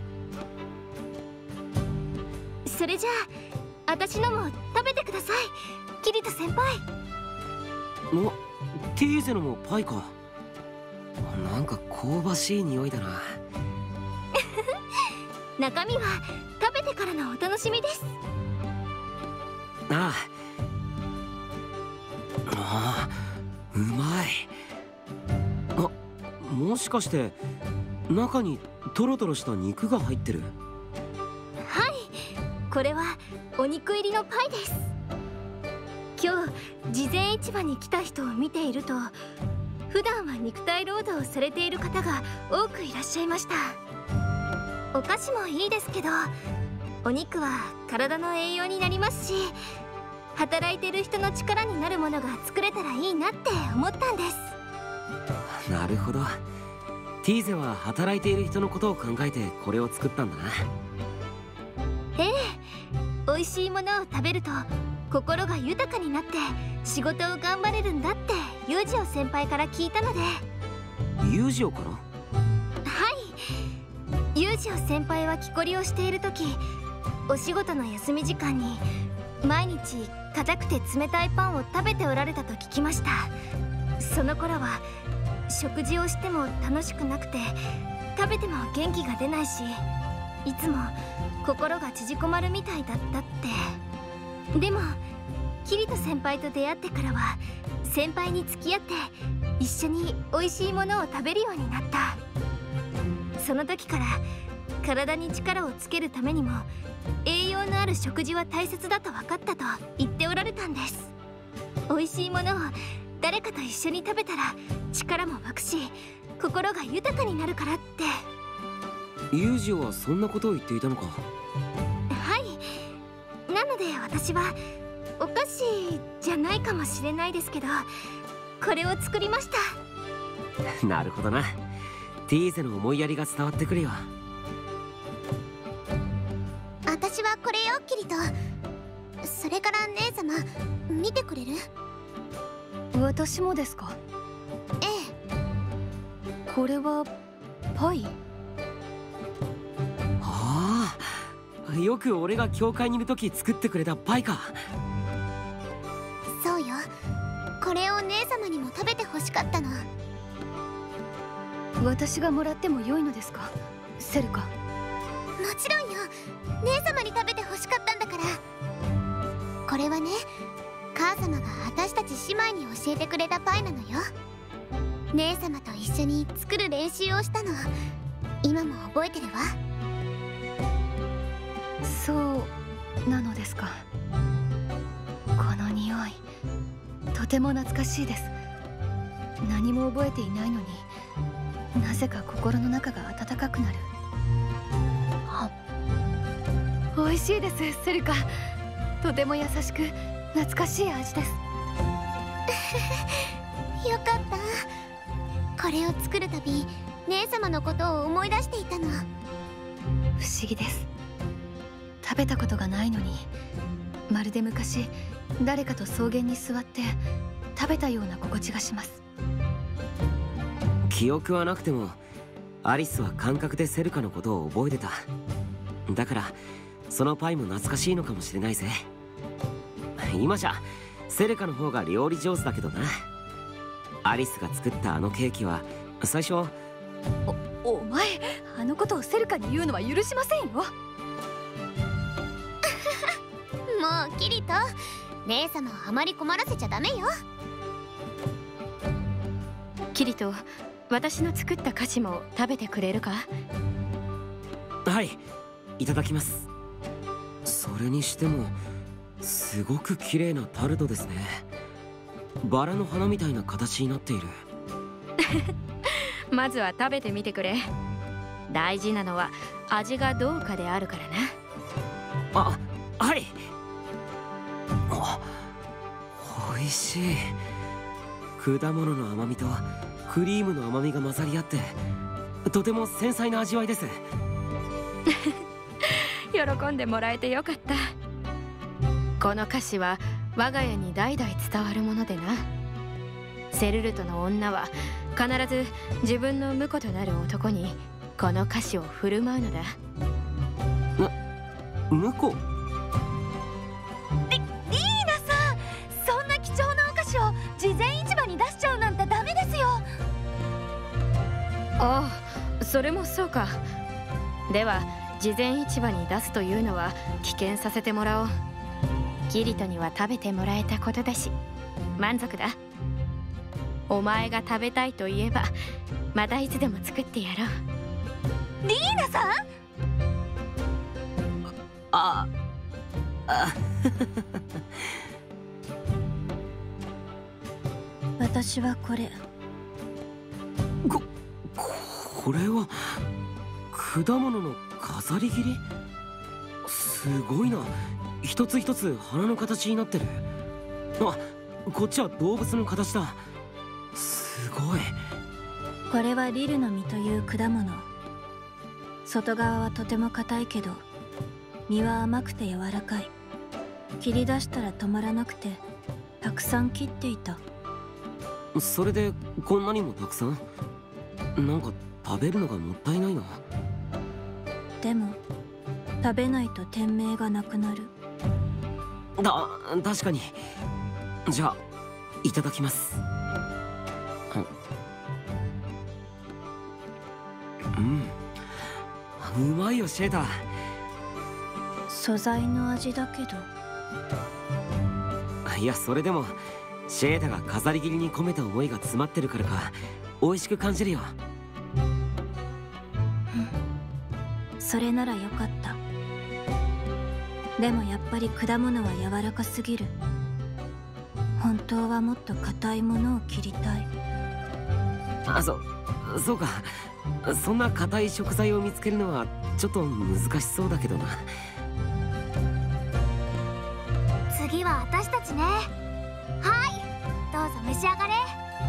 それじゃあ私のも食べてください、キリト先輩。 ティーゼのもパイか。なんか香ばしい匂いだな。 中身は食べてからのお楽しみです。 ああ、うまい。もしかして中にトロトロした肉が入ってる？ はい、これはお肉入りのパイです。今日事前市場に来た人を見ていると、普段は肉体労働をされている方が多くいらっしゃいました。お菓子もいいですけど、お肉は体の栄養になりますし、働いてる人の力になるものが作れたらいいなって思ったんです。 なるほど。ティーゼは働いている人のことを考えてこれを作ったんだな。 ええ、美味しいものを食べると心が豊かになって仕事を頑張れるんだってユージオ先輩から聞いたので。 ユージオから？ はい、ユージオ先輩は木こりをしている時、お仕事の休み時間に毎日硬くて冷たいパンを食べておられたと聞きました。その頃は食事をしても楽しくなくて、食べても元気が出ないし、いつも心が縮こまるみたいだったって。でもキリト先輩と出会ってからは先輩に付き合って一緒に美味しいものを食べるようになった。その時から体に力をつけるためにも栄養のある食事は大切だと分かったと言っておられたんです。美味しいものを誰かと一緒に食べたら力も湧くし心が豊かになるからって。 ユージオはそんなことを言っていたのか？ はい、なので私はお菓子じゃないかもしれないですけど、これを作りました。 なるほどな。ティーゼの思いやりが伝わってくるよ。 私はこれよ、キリト。それから姉様、見てくれる？ 私もですか？ ええ。 これはパイ？ ああ、よく俺が教会にいる時作ってくれたパイか。 食べて欲しかったの。 私がもらっても良いのですか、セルカ？ もちろんよ。姉様に食べて欲しかったんだから。これはね、母様が私たち姉妹に教えてくれたパイなのよ。姉様と一緒に作る練習をしたの。今も覚えてるわ。 そうなのですか。この匂い、とても懐かしいです。何も覚えていないのに、なぜか心の中が温かくなる。美味しいです、セルカ。とても優しく懐かしい味です。 よかった。これを作るたび姉様のことを思い出していたの。 不思議です。食べたことがないのに、まるで昔誰かと草原に座って食べたような心地がします。 記憶はなくてもアリスは感覚でセルカのことを覚えてた。だからそのパイも懐かしいのかもしれないぜ。今じゃセルカの方が料理上手だけどな。アリスが作ったあのケーキは最初お前、あのことをセルカに言うのは許しませんよ。 もうキリト、姉様をあまり困らせちゃダメよ。 キリト、私の作った菓子も食べてくれるか？ はい、いただきます。それにしてもすごく綺麗なタルトですね。バラの花みたいな形になっている。 まずは食べてみてくれ。大事なのは味がどうかであるからな。 あ、はい。おいしい。果物の甘みとクリームの甘みが混ざり合ってとても繊細な味わいです。 喜んでもらえてよかった。この菓子は我が家に代々伝わるものでな。セルルトの女は必ず自分の婿となる男にこの菓子を振る舞うのだ。 婿？ リーナさん、そんな貴重なお菓子を事前市場に出しちゃうなんてダメですよ。 ああ、それもそうか。では事前市場に出すというのは棄権させてもらおう。キリトには食べてもらえたことだし満足だ。お前が食べたいと言えばまたいつでも作ってやろう。 リーナさん、 私はこれ。 これは果物の飾り切り？すごいな。一つ一つ花の形になってる。あ、こっちは動物の形だ。すごい。 これはリルの実という果物。外側はとても硬いけど実は甘くて柔らかい。切り出したら止まらなくてたくさん切っていた。 それでこんなにもたくさん？なんか食べるのがもったいないな。 でも食べないと店名がなくなる。 確かに。じゃあいただきます。うまいよシェータ。 素材の味だけど。 いや、それでもシェータが飾り切りに込めた思いが詰まってるからか美味しく感じるよ。 それならよかった。でもやっぱり果物は柔らかすぎる。本当はもっと硬いものを切りたい。 そうか。そんな硬い食材を見つけるのはちょっと難しそうだけどな。 次は私たちね。はい、どうぞ召し上がれ。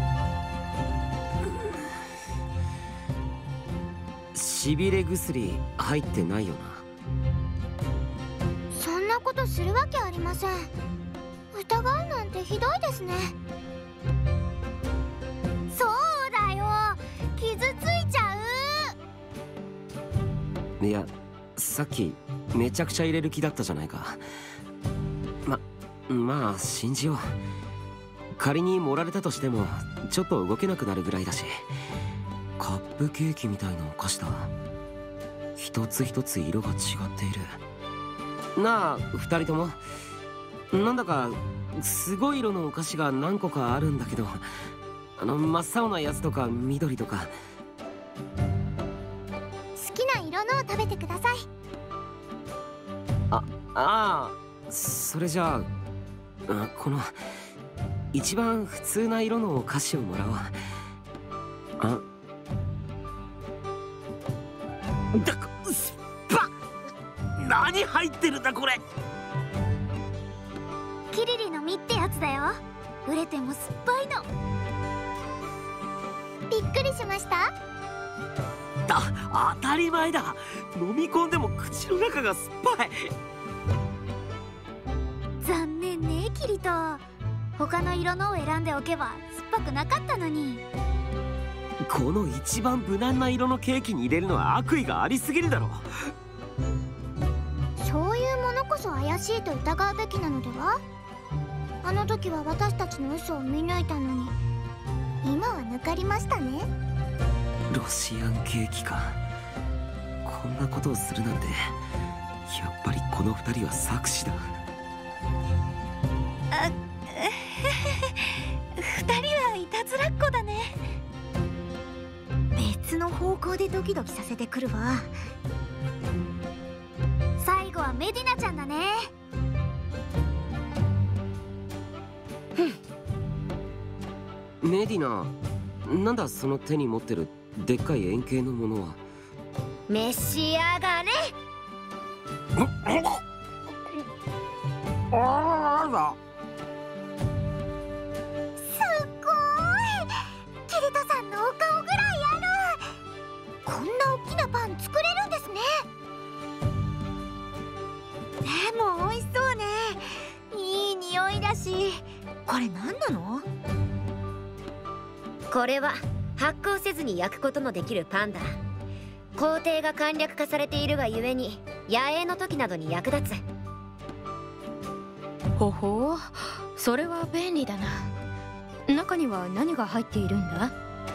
しびれ薬入ってないよな。 そんなことするわけありません。疑うなんてひどいですね。そうだよ、傷ついちゃう。 いや、さっきめちゃくちゃ入れる気だったじゃないか。まあ信じよう。 仮に盛られたとしてもちょっと動けなくなるぐらいだし。カップケーキみたいなお菓子だ。一つ一つ色が違っている。なあ二人とも、なんだかすごい色のお菓子が何個かあるんだけど、真っ青なやつとか緑とか。 好きな色のを食べてください。 ああ、それじゃあこの一番普通な色のお菓子をもらおう。スパッ、何入ってるんだこれ。 キリリの実ってやつだよ。売れても酸っぱいの。びっくりしました？ 当たり前だ。飲み込んでも口の中が酸っぱい。 残念ねキリト。他の色のを選んでおけば酸っぱくなかったのに。 この一番無難な色のケーキに入れるのは悪意がありすぎるだろ。 そういうものこそ怪しいと疑うべきなのでは？あの時は私たちの嘘を見抜いたのに、今は抜かりましたね。 ロシアンケーキか。こんなことをするなんて、やっぱりこの二人は策士だ。 二人はいたずらっ子だね。 別の方向でドキドキさせてくるわ。 最後はメディナちゃんだね。 メディナ、なんだその手に持ってるでっかい円形のものは。 召し上がれ。すごい、キリトさんのお顔ぐらいある。こんな大きなパン作れるんですね。 でも美味しそうね。いい匂いだし。これ何なの？ これは発酵せずに焼くことのできるパンだ。工程が簡略化されているがゆえに野営の時などに役立つ。 ほほう、それは便利だな。中には何が入っているんだ？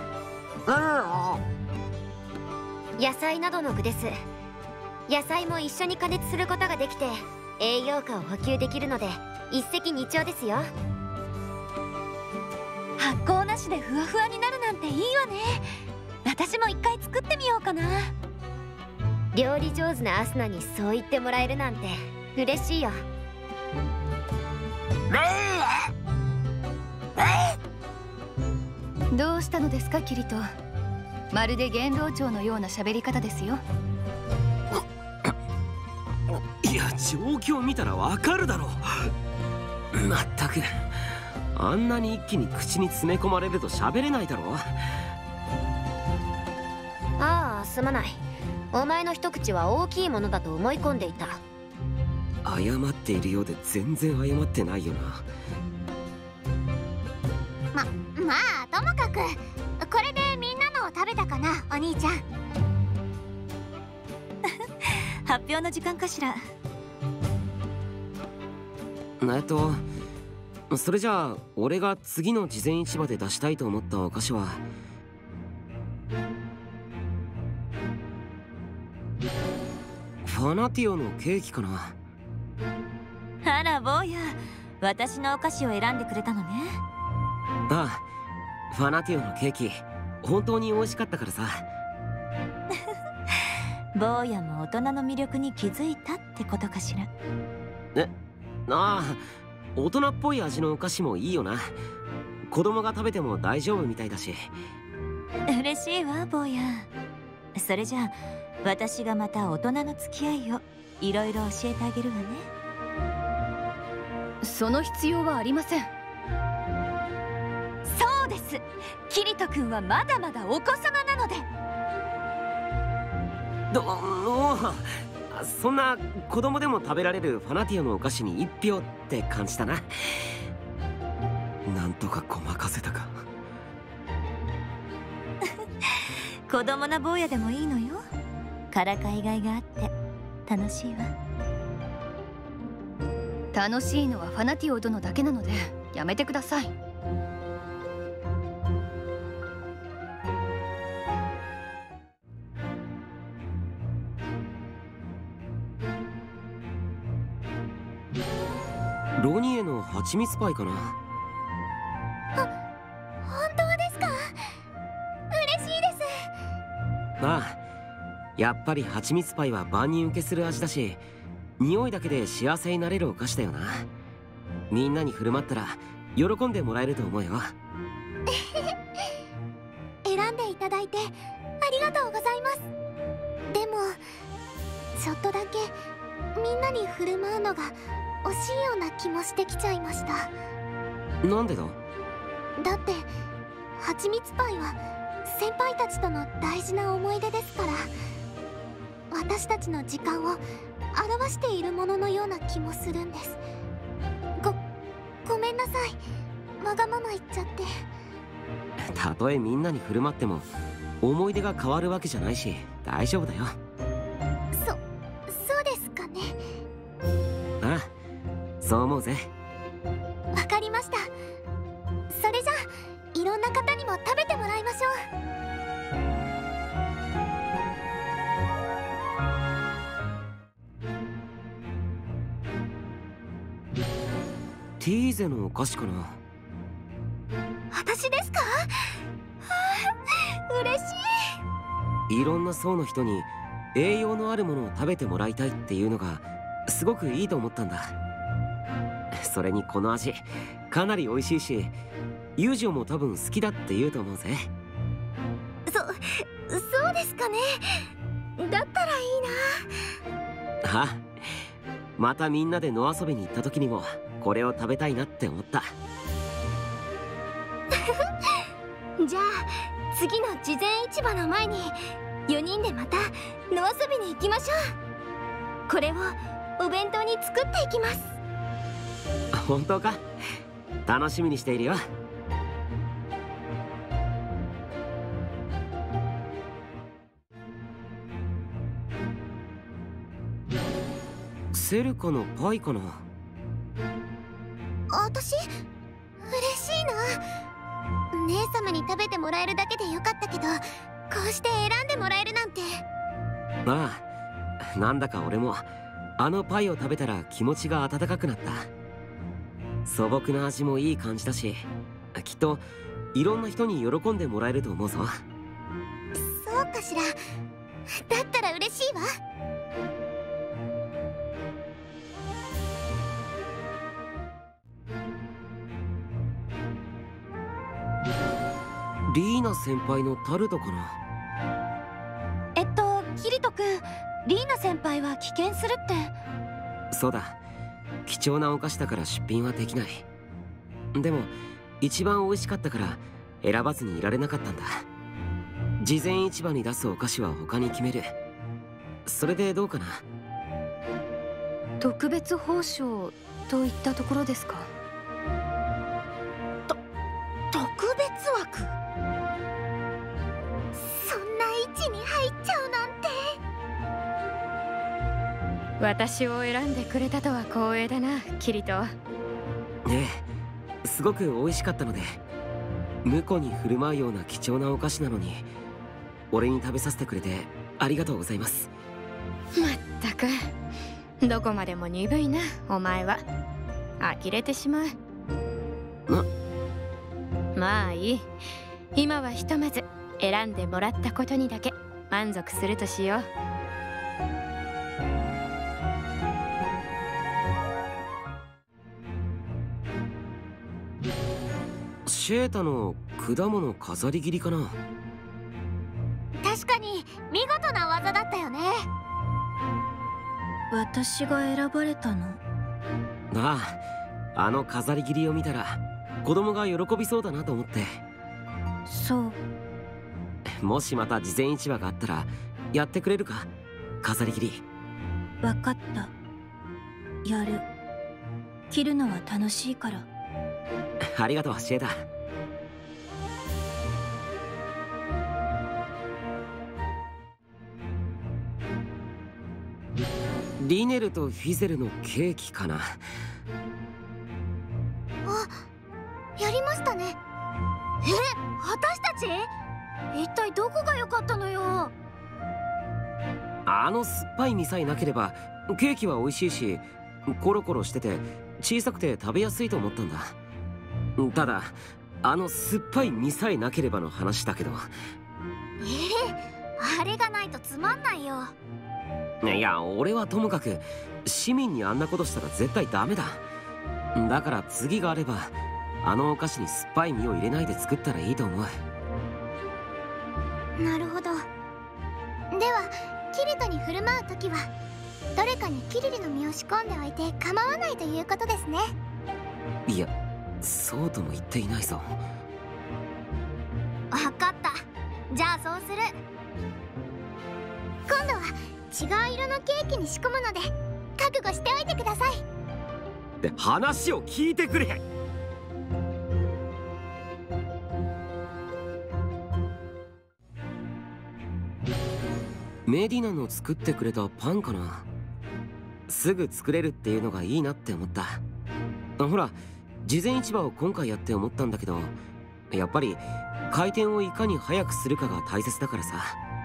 野菜などの具です。野菜も一緒に加熱することができて栄養価を補給できるので一石二鳥ですよ。 発酵なしでふわふわになるなんていいわね。私も一回作ってみようかな。 料理上手なアスナにそう言ってもらえるなんて嬉しいよ。 どうしたのですかキリト。まるで元老長のような喋り方ですよ。 いや、状況見たらわかるだろう。まったく、あんなに一気に口に詰め込まれると喋れないだろう。 ああ、すまない。お前の一口は大きいものだと思い込んでいた。 謝っているようで全然謝ってないよな。 まあともかく、これでみんなのを食べたかな、お兄ちゃん。 発表の時間かしら。 それじゃあ俺が次の事前市場で出したいと思ったお菓子はファナティオのケーキかな。 あら坊や、私のお菓子を選んでくれたのね。 ああ、ファナティオのケーキ本当に美味しかったからさ。 坊やも大人の魅力に気づいたってことかしら。 ああ、大人っぽい味のお菓子もいいよな。子供が食べても大丈夫みたいだし。 嬉しいわ坊や。それじゃあ私がまた大人の付き合いをいろいろ教えてあげるわね。 その必要はありません。 そうです、キリト君はまだまだお子様なので。 そんな子供でも食べられるファナティオのお菓子に1票って感じだな。なんとかごまかせたか。 子供な坊やでもいいのよ。からかいがいがあって楽しいわ。 楽しいのはファナティオ殿だけなのでやめてください。 ロニエの蜂蜜パイかな。 本当ですか？嬉しいです。 ああ、やっぱり蜂蜜パイは万人受けする味だし、匂いだけで幸せになれるお菓子だよな。みんなに振る舞ったら喜んでもらえると思うよ。 選んでいただいてありがとうございます。でもちょっとだけみんなに振る舞うのが惜しいような気もしてきちゃいました。 なんでだ？ だって蜂蜜パイは先輩たちとの大事な思い出ですから、私たちの時間を表しているもののような気もするんです。ごめんなさい、わがまま言っちゃって。 たとえみんなに振る舞っても思い出が変わるわけじゃないし大丈夫だよ。 そうですかね。 ああ、そう思うぜ。 わかりました。それじゃあいろんな方にも食べてもらいましょう。 ティーゼのお菓子かな。 私ですか？嬉しい。 いろんな層の人に栄養のあるものを食べてもらいたいっていうのがすごくいいと思ったんだ。それにこの味かなり美味しいし、ユージオも多分好きだって言うと思うぜ。 そうですかね。だったらいいな。 あ、またみんなで野遊びに行った時にもこれを食べたいなって思った。 じゃあ次の事前市場の前に4人でまた野遊びに行きましょう。これをお弁当に作っていきます。 本当か？楽しみにしているよ。セルカのパイかな。 私嬉しいな。姉様に食べてもらえるだけでよかったけど、こうして選んでもらえるなんて。 ああ、なんだか俺もあのパイを食べたら気持ちが温かくなった。素朴な味もいい感じだし、きっといろんな人に喜んでもらえると思うぞ。 そうかしら。だったら嬉しいわ。 リーナ先輩のタルトかな。 キリト君、リーナ先輩は棄権するって。 そうだ、貴重なお菓子だから出品はできない。でも一番美味しかったから選ばずにいられなかったんだ。事前市場に出すお菓子は他に決める。それでどうかな。 特別報奨といったところですか。 特別枠。そんな位置に入っちゃうなんて。 私を選んでくれたとは光栄だな、キリト。 ええ、すごく美味しかったので、婿に振る舞うような貴重なお菓子なのに俺に食べさせてくれてありがとうございます。 まったく、どこまでも鈍いなお前は。呆れてしまう。まあいい、今はひとまず選んでもらったことにだけ満足するとしよう。 シェータの果物飾り切りかな。 確かに見事な技だったよね。 私が選ばれたの？ ああ、あの飾り切りを見たら子供が喜びそうだなと思って。 そう。 もしまた事前市場があったらやってくれるか、飾り切り。 わかった。やる。切るのは楽しいから。 ありがとうシェータ。リネルとフィゼルのケーキかな。 やりましたね。私たち一体どこが良かったのよ。 あの酸っぱい実さえなければケーキは美味しいし、コロコロしてて小さくて食べやすいと思ったんだ。ただ酸っぱい実さえなければの話だけど。 あれがないとつまんないよ。 いや、俺はともかく市民にあんなことしたら絶対ダメだ。だから次があればお菓子に酸っぱい実を入れないで作ったらいいと思う。 なるほど。ではキリトに振る舞う時はどれかにキリリの実を仕込んでおいて構わないということですね。 いや、そうとも言っていないぞ。 わかった。じゃあそうする。今度は違う色のケーキに仕込むので覚悟しておいてください。 で、話を聞いてくれ。メディナの作ってくれたパンかな。すぐ作れるっていうのがいいなって思った。ほら、事前市場を今回やって思ったんだけど、やっぱり回転をいかに早くするかが大切だからさ。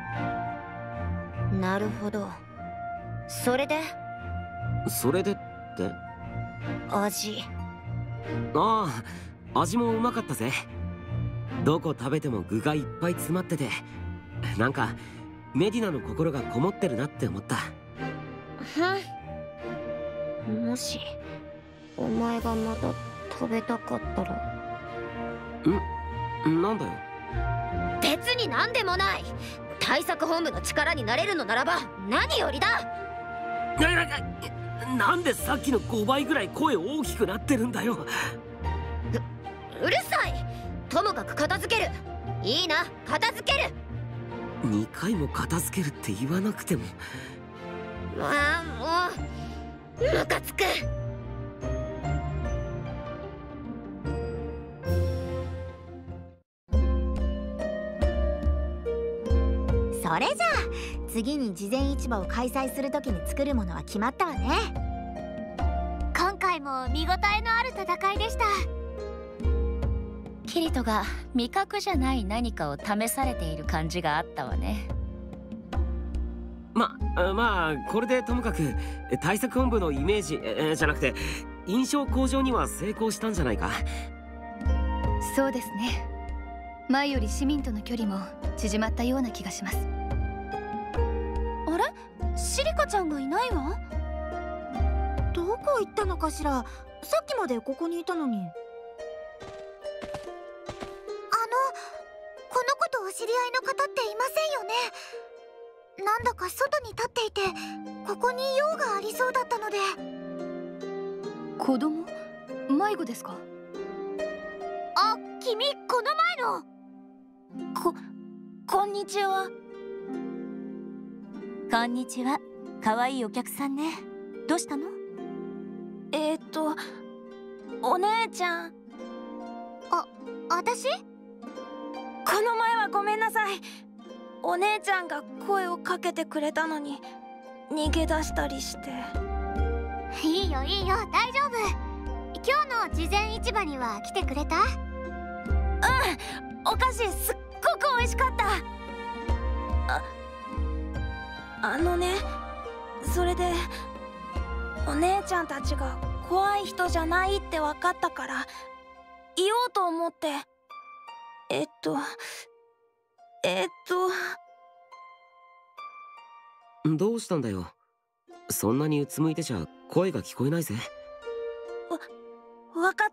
なるほど。それでって味。 ああ、味もうまかったぜ。どこ食べても具がいっぱい詰まってて、なんかメディナの心がこもってるなって思った。 もしお前がまた食べたかったら。 なんだよ。 別に何でもない。対策本部の力になれるのならば何よりだ。 なんでさっきの5倍ぐらい声大きくなってるんだよ。 うるさい。ともかく片付ける。いいな、片付ける。 2回も片付けるって言わなくても。 もうムカつく。 それじゃあ次に事前市場を開催するときに作るものは決まったわね。 今回も見応えのある戦いでした。 キリトが味覚じゃない何かを試されている感じがあったわね。 まあこれでともかく対策本部のイメージ、じゃなくて印象向上には成功したんじゃないか。 そうですね。前より市民との距離も縮まったような気がします。 あれ、シリカちゃんがいないわ。 どこ行ったのかしら。さっきまでここにいたのに。 この子とお知り合いの方っていませんよね。なんだか外に立っていてここに用がありそうだったので。 子供？迷子ですか？ あ、君この前の。 こんにちは。こんにちは。可愛いお客さんね。どうしたの？お姉ちゃん。 私？ この前はごめんなさい。お姉ちゃんが声をかけてくれたのに逃げ出したりして。 いいよいいよ、大丈夫。今日の事前市場には来てくれた？ お菓子すっごく美味しかった。それでお姉ちゃんたちが怖い人じゃないって分かったから言おうと思って。 どうしたんだよ。そんなにうつむいてちゃ声が聞こえないぜ。 わかった。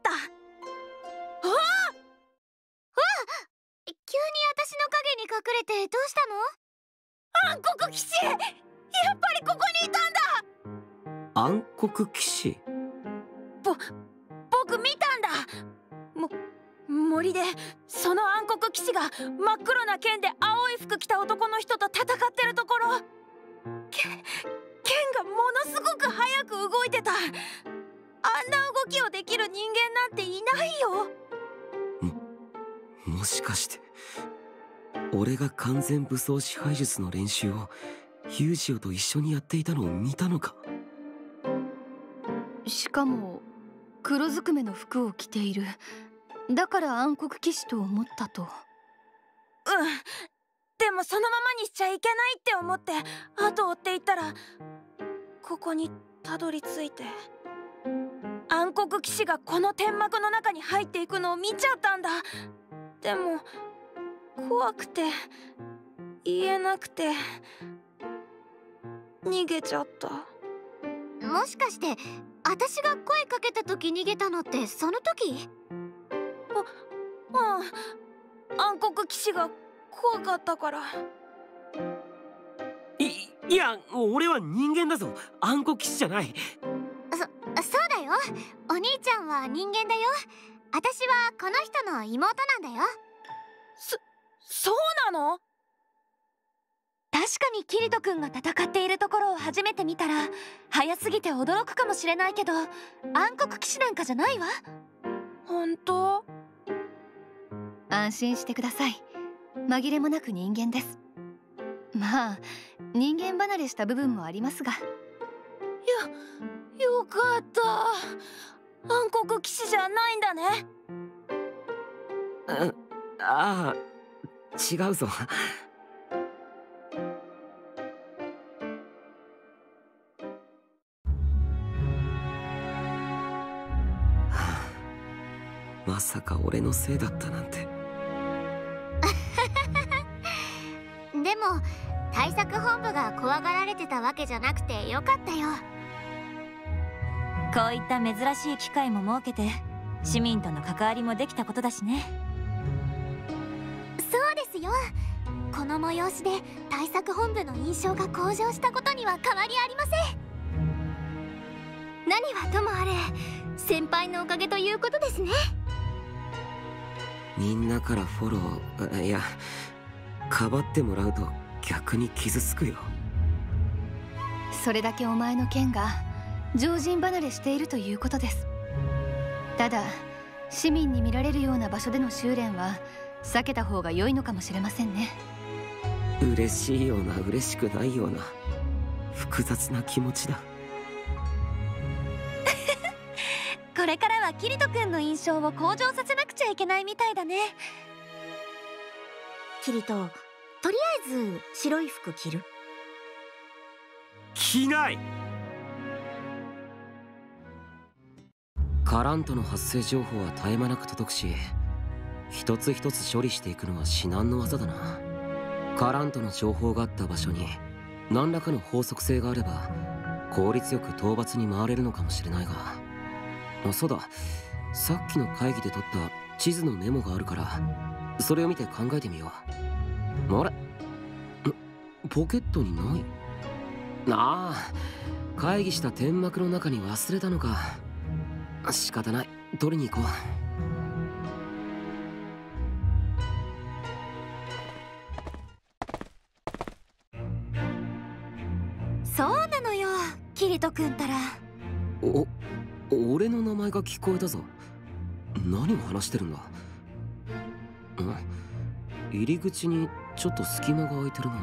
急に私の影に隠れてどうしたの？ 暗黒騎士、やっぱりここにいたんだ。 暗黒騎士？ 僕見たんだ。森でその暗黒騎士が真っ黒な剣で青い服着た男の人と戦ってるところ。剣がものすごく早く動いてた。あんな動きをできる人間なんていないよ。 もしかして俺が完全武装支配術の練習をユージオと一緒にやっていたのを見たのか？ しかも黒ずくめの服を着ている。だから暗黒騎士と思ったと。 でもそのままにしちゃいけないって思って後を追っていったら、 ここにたどり着いて、暗黒騎士がこの天幕の中に入っていくのを見ちゃったんだ。でも怖くて言えなくて逃げちゃった。 もしかして私が声かけた時逃げたのってその時？ 暗黒騎士が怖かったから。 いや、俺は人間だぞ。暗黒騎士じゃない。 そうだよ。お兄ちゃんは人間だよ。私はこの人の妹なんだよ。 そうなの？ 確かにキリト君が戦っているところを初めて見たら早すぎて驚くかもしれないけど、暗黒騎士なんかじゃないわ。 本当？ 安心してください。紛れもなく人間です。まあ人間離れした部分もありますが。 よかった。暗黒騎士じゃないんだね。 ああ、違うぞ。まさか俺のせいだったなんて。 でも対策本部が怖がられてたわけじゃなくてよかったよ。 こういった珍しい機会も設けて市民との関わりもできたことだしね。 そうですよ。この催しで対策本部の印象が向上したことには変わりありません。何はともあれ先輩のおかげということですね。 みんなからフォロー、いや、かばってもらうと逆に傷つくよ。 それだけお前の剣が常人離れしているということです。ただ市民に見られるような場所での修練は避けた方が良いのかもしれませんね。 嬉しいような嬉しくないような複雑な気持ちだ。 これからはキリト君の印象を向上させなくちゃいけないみたいだね。 キリト、とりあえず白い服着る？ 着ない。カラントの発生情報は絶え間なく届くし、一つ一つ処理していくのは至難の業だな。カラントの情報があった場所に何らかの法則性があれば効率よく討伐に回れるのかもしれないが、そうだ、さっきの会議で撮った地図のメモがあるからそれを見て考えてみよう。あれ、ポケットにない。ああ、会議した天幕の中に忘れたのか。仕方ない、取りに行こう。 そうなのよ、キリト君ったら。 俺の名前が聞こえたぞ。何を話してるんだ。入り口にちょっと隙間が空いてるな。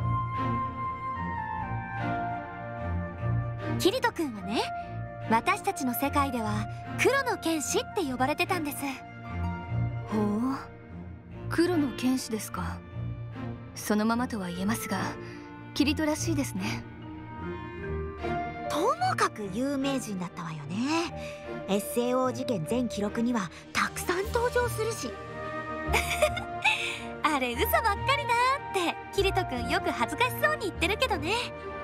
キリト君はね、私たちの世界では黒の剣士って呼ばれてたんです。 ほう、黒の剣士ですか。そのままとは言えますがキリトらしいですね。 ともかく有名人だったわよね。 SAO 事件全記録にはたくさん登場するし。 あれ嘘ばっかりだってキリト君よく恥ずかしそうに言ってるけどね。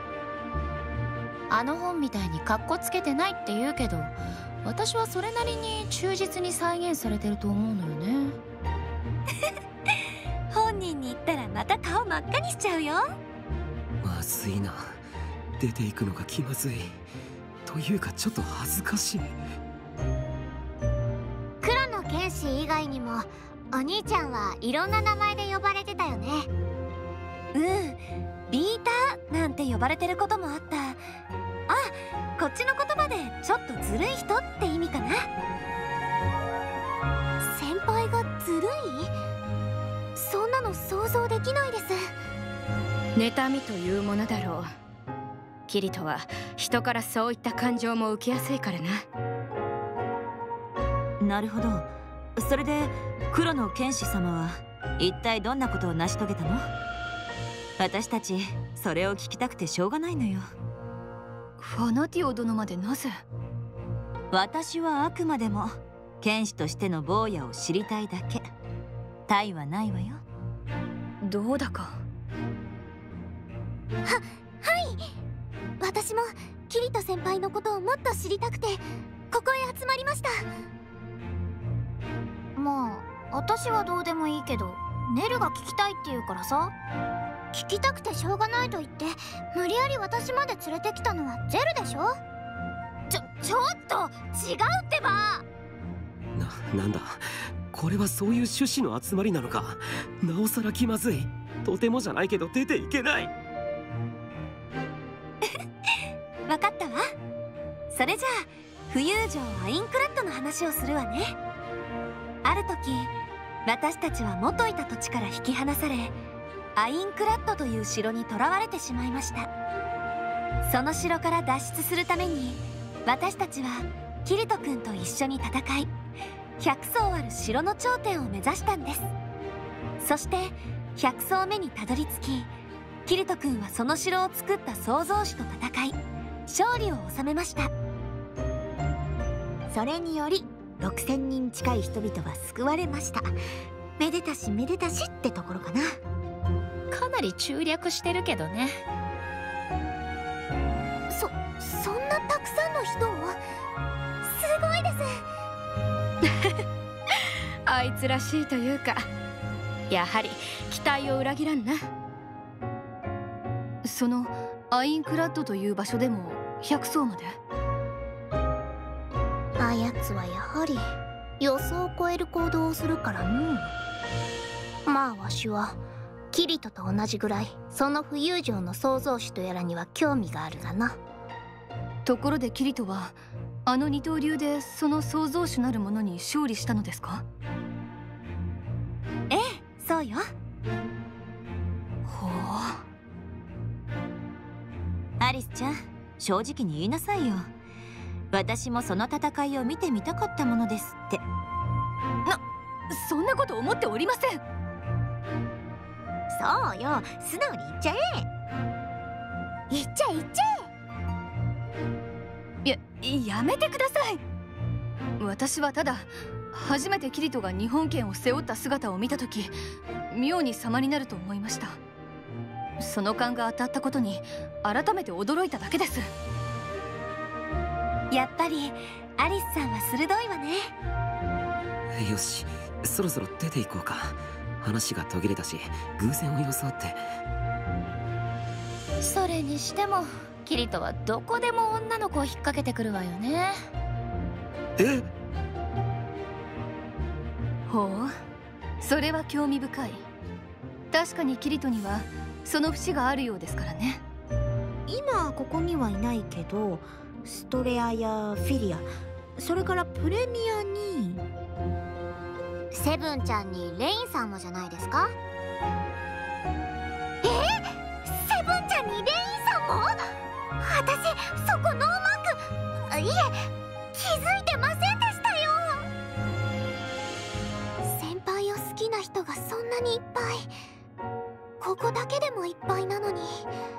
あの本みたいにカッコつけてないって言うけど、私はそれなりに忠実に再現されてると思うのよね。 本人に言ったらまた顔真っ赤にしちゃうよ。 まずいな、出ていくのが気まずいというかちょっと恥ずかしい。 黒の剣士以外にもお兄ちゃんはいろんな名前で呼ばれてたよね。 ビーターなんて呼ばれてることもあった。あ、こっちの言葉でちょっとずるい人って意味かな。 先輩がずるい？そんなの想像できないです。 妬みというものだろう。キリトは人からそういった感情も受けやすいからな。 なるほど。それで黒の剣士様は一体どんなことを成し遂げたの？私たちそれを聞きたくてしょうがないのよ。 ファナティオ殿までなぜ？ 私はあくまでも剣士としての坊やを知りたいだけ。他はないわよ。 どうだか。 はい。私もキリト先輩のことをもっと知りたくてここへ集まりました。まあ私はどうでもいいけど、ネルが聞きたいって言うからさ。聞きたくてしょうがないと言って無理やり私まで連れてきたのはゼルでしょ。ちょっと違うってば。 なんだ、これはそういう趣旨の集まりなのか。なおさら気まずい。とてもじゃないけど出ていけない。 わかったわ。それじゃあ浮遊城アインクラッドの話をするわね。ある時私たちは元いた土地から引き離され、アインクラッドという城に囚われてしまいました。その城から脱出するために私たちはキリト君と一緒に戦い、100層ある城の頂点を目指したんです。そして100層目にたどり着き、キリト君はその城を作った創造主と戦い勝利を収めました。 それにより6000人近い人々は救われました。めでたしめでたしってところかな。 かなり中略してるけどね。 そんなたくさんの人を。すごいです。 あいつらしいというか、やはり期待を裏切らんな。 そのアインクラッドという場所でも100層まで？ あやつはやはり予想を超える行動をするからの。まあわしはキリトと同じぐらいその浮遊城の創造主とやらには興味があるがな。 ところでキリトはあの二刀流でその創造主なるものに勝利したのですか？ ええ、そうよ。 ほう。 アリスちゃん、正直に言いなさいよ。私もその戦いを見てみたかったものですって。 そんなこと思っておりません。 そうよ、素直に言っちゃえ。 言っちゃえ言っちゃやめてください。私はただ初めてキリトが日本剣を背負った姿を見た時、妙に様になると思いました。その勘が当たったことに改めて驚いただけです。 やっぱりアリスさんは鋭いわね。 よし、そろそろ出ていこうか。話が途切れたし、偶然を装って。 それにしてもキリトはどこでも女の子を引っ掛けてくるわよね。 え？ ほう、それは興味深い。確かにキリトにはその節があるようですからね。 今ここにはいないけど、ストレアやフィリア、それからプレミアにセブンちゃんにレインさんもじゃないですか？セブンちゃんにレインさんも？私そこノーマーク。いえ、気づいてませんでしたよ。先輩を好きな人がそんなにいっぱい。ここだけでもいっぱいなのに。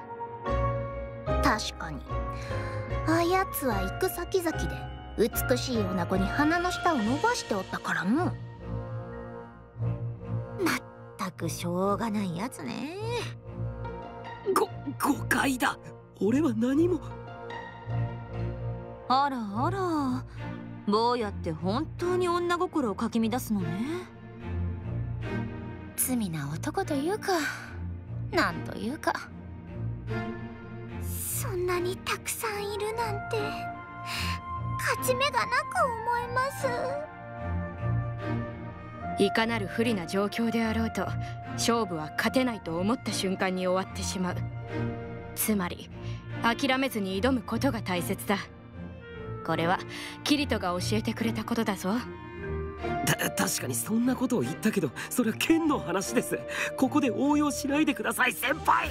確かにあやつは行く先々で美しい女子に鼻の下を伸ばしておったからの。 まったくしょうがないやつね。 誤解だ。俺は何も。 あらあら、坊やって本当に女心をかき乱すのね。 罪な男というか、なんというか。 そんなにたくさんいるなんて勝ち目がなく思えます。 いかなる不利な状況であろうと、勝負は勝てないと思った瞬間に終わってしまう。つまり諦めずに挑むことが大切だ。これはキリトが教えてくれたことだぞ。 確かにそんなことを言ったけど、それは剣の話です。ここで応用しないでください、先輩。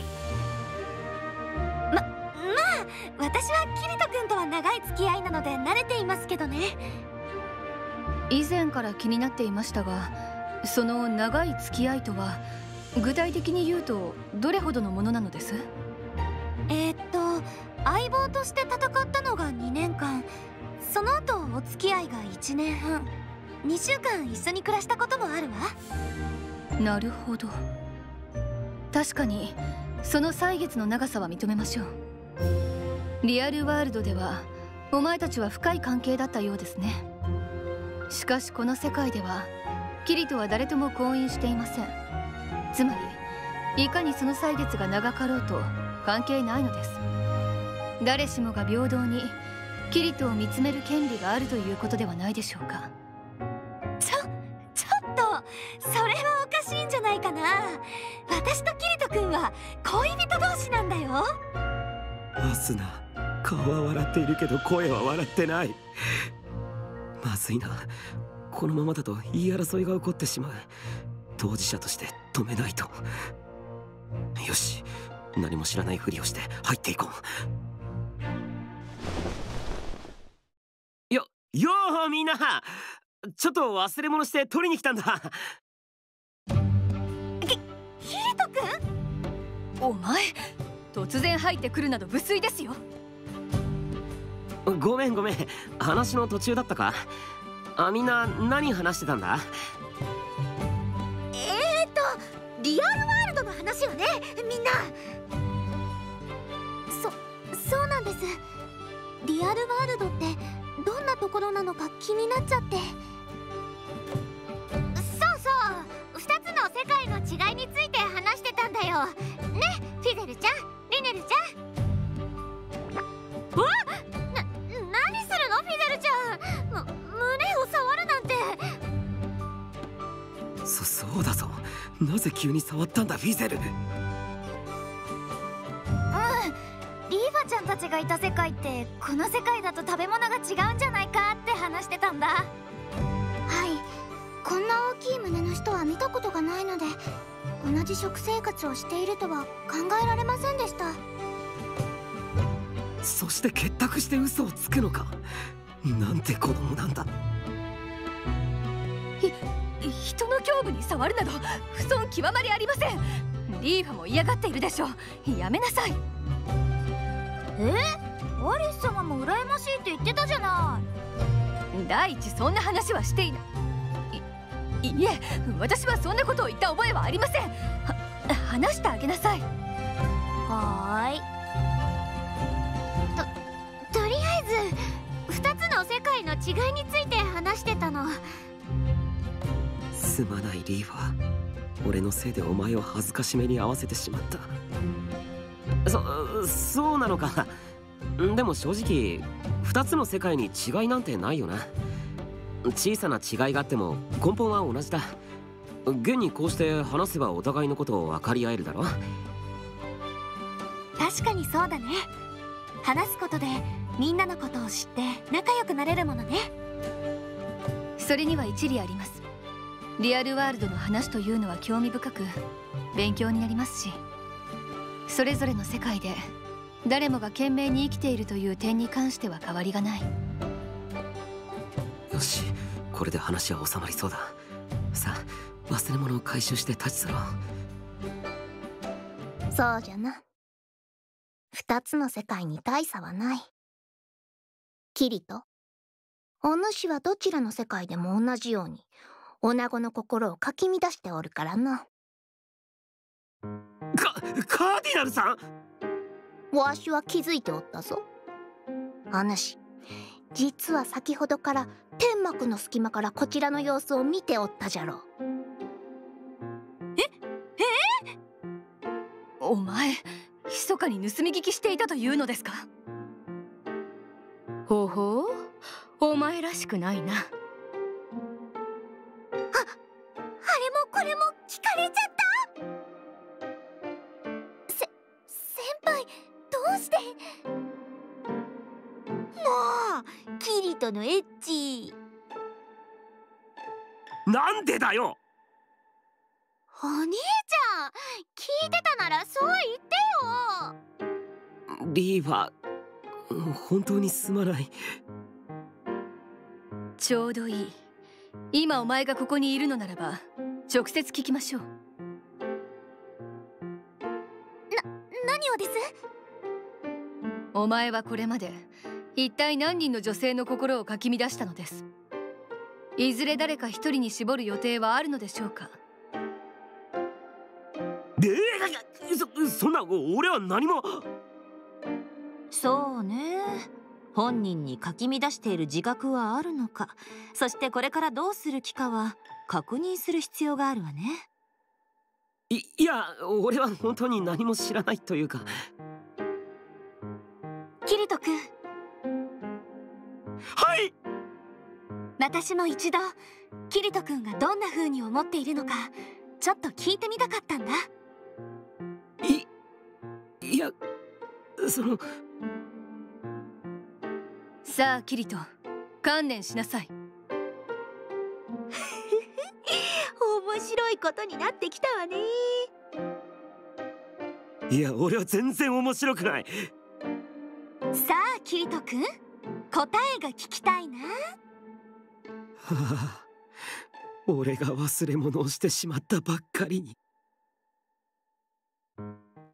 まあ私はキリト君とは長い付き合いなので慣れていますけどね。 以前から気になっていましたが、その長い付き合いとは具体的に言うとどれほどのものなのです？ 相棒として戦ったのが2年間、その後お付き合いが1年半、2週間一緒に暮らしたこともあるわ。 なるほど。確かにその歳月の長さは認めましょう。リアルワールドではお前たちは深い関係だったようですね。しかしこの世界ではキリトは誰とも婚姻していません。つまりいかにその歳月が長かろうと関係ないのです。誰しもが平等にキリトを見つめる権利があるということではないでしょうか。 ちょっとそれはおかしいんじゃないかな。私とキリト君は恋人同士なんだよ。 アスナ、顔は笑っているけど声は笑ってない。まずいな、このままだと言い争いが起こってしまう。当事者として止めないと。よし、何も知らないふりをして入っていこう。よーみんな、ちょっと忘れ物して取りに来たんだ。 キリト君？ お前突然入ってくるなど無粋ですよ。 ごめん、話の途中だったか。みんな何話してたんだ？ リアルワールドの話よね、みんな。 そうなんです。リアルワールドってどんなところなのか気になっちゃって。そう2つの世界の違いについて話してたんだよね、フィゼルちゃん、リネルちゃん。何するのフィゼルちゃん。胸を触るなんて。 そうだぞ。なぜ急に触ったんだフィゼル。 リーファちゃんたちがいた世界ってこの世界だと食べ物が違うんじゃないかって話してたんだ。 はい、こんな大きい胸の人は見たことがないので、同じ食生活をしているとは考えられませんでした。 そして結託して嘘をつくのか。なんて子供なんだ。 人の胸部に触るなど不遜極まりありません。リーファも嫌がっているでしょう。やめなさい。 アリス様も羨ましいって言ってたじゃない。 第一そんな話はしていない。いえ、私はそんなことを言った覚えはありません。話してあげなさい。 はーい。 とりあえず2つの世界の違いについて話してたの。 すまないリーファ、俺のせいでお前を恥ずかしめに合わせてしまった。そうなのか。でも正直2つの世界に違いなんてないよな。小さな違いがあっても根本は同じだ。現にこうして話せばお互いのことを分かり合えるだろ。 確かにそうだね。話すことでみんなのことを知って仲良くなれるものね。 それには一理あります。リアルワールドの話というのは興味深く勉強になりますし、それぞれの世界で誰もが懸命に生きているという点に関しては変わりがない。 よし、これで話は収まりそうだ。さあ、忘れ物を回収して立ち去ろう。 そうじゃな。2つの世界に大差はない。キリト、お主はどちらの世界でも同じように女子の心をかき乱しておるからな。 カーディナルさん。 わしは気づいておったぞ。お主、実は先ほどから天幕の隙間からこちらの様子を見ておったじゃろう。 お前、密かに盗み聞きしていたというのですか。 ほほう、お前らしくないな。 あれもこれも聞かれちゃった。先輩、どうして。 もうキリトのエッチ。 なんでだよ。 お兄ちゃん、聞いてたならそう言ってよ。 リーファ、本当にすまない。 ちょうどいい。今お前がここにいるのならば直接聞きましょう。 何をです？ おお前はこれまで一体何人の女性の心をかき乱したのです？いずれ誰か一人に絞る予定はあるのでしょうか？ そんな俺は何も。 そうね、本人にかき乱している自覚はあるのか、そしてこれからどうする気かは確認する必要があるわね。 いや、俺は本当に何も知らないというか。 キリト君。 はい。 私も一度キリト君がどんな風に思っているのかちょっと聞いてみたかったんだ。 いや、その。 さあキリト、観念しなさい。 面白いことになってきたわね。 いや、俺は全然面白くない。 さあキリト君、答えが聞きたいな。 はあ、俺が忘れ物をしてしまったばっかりに。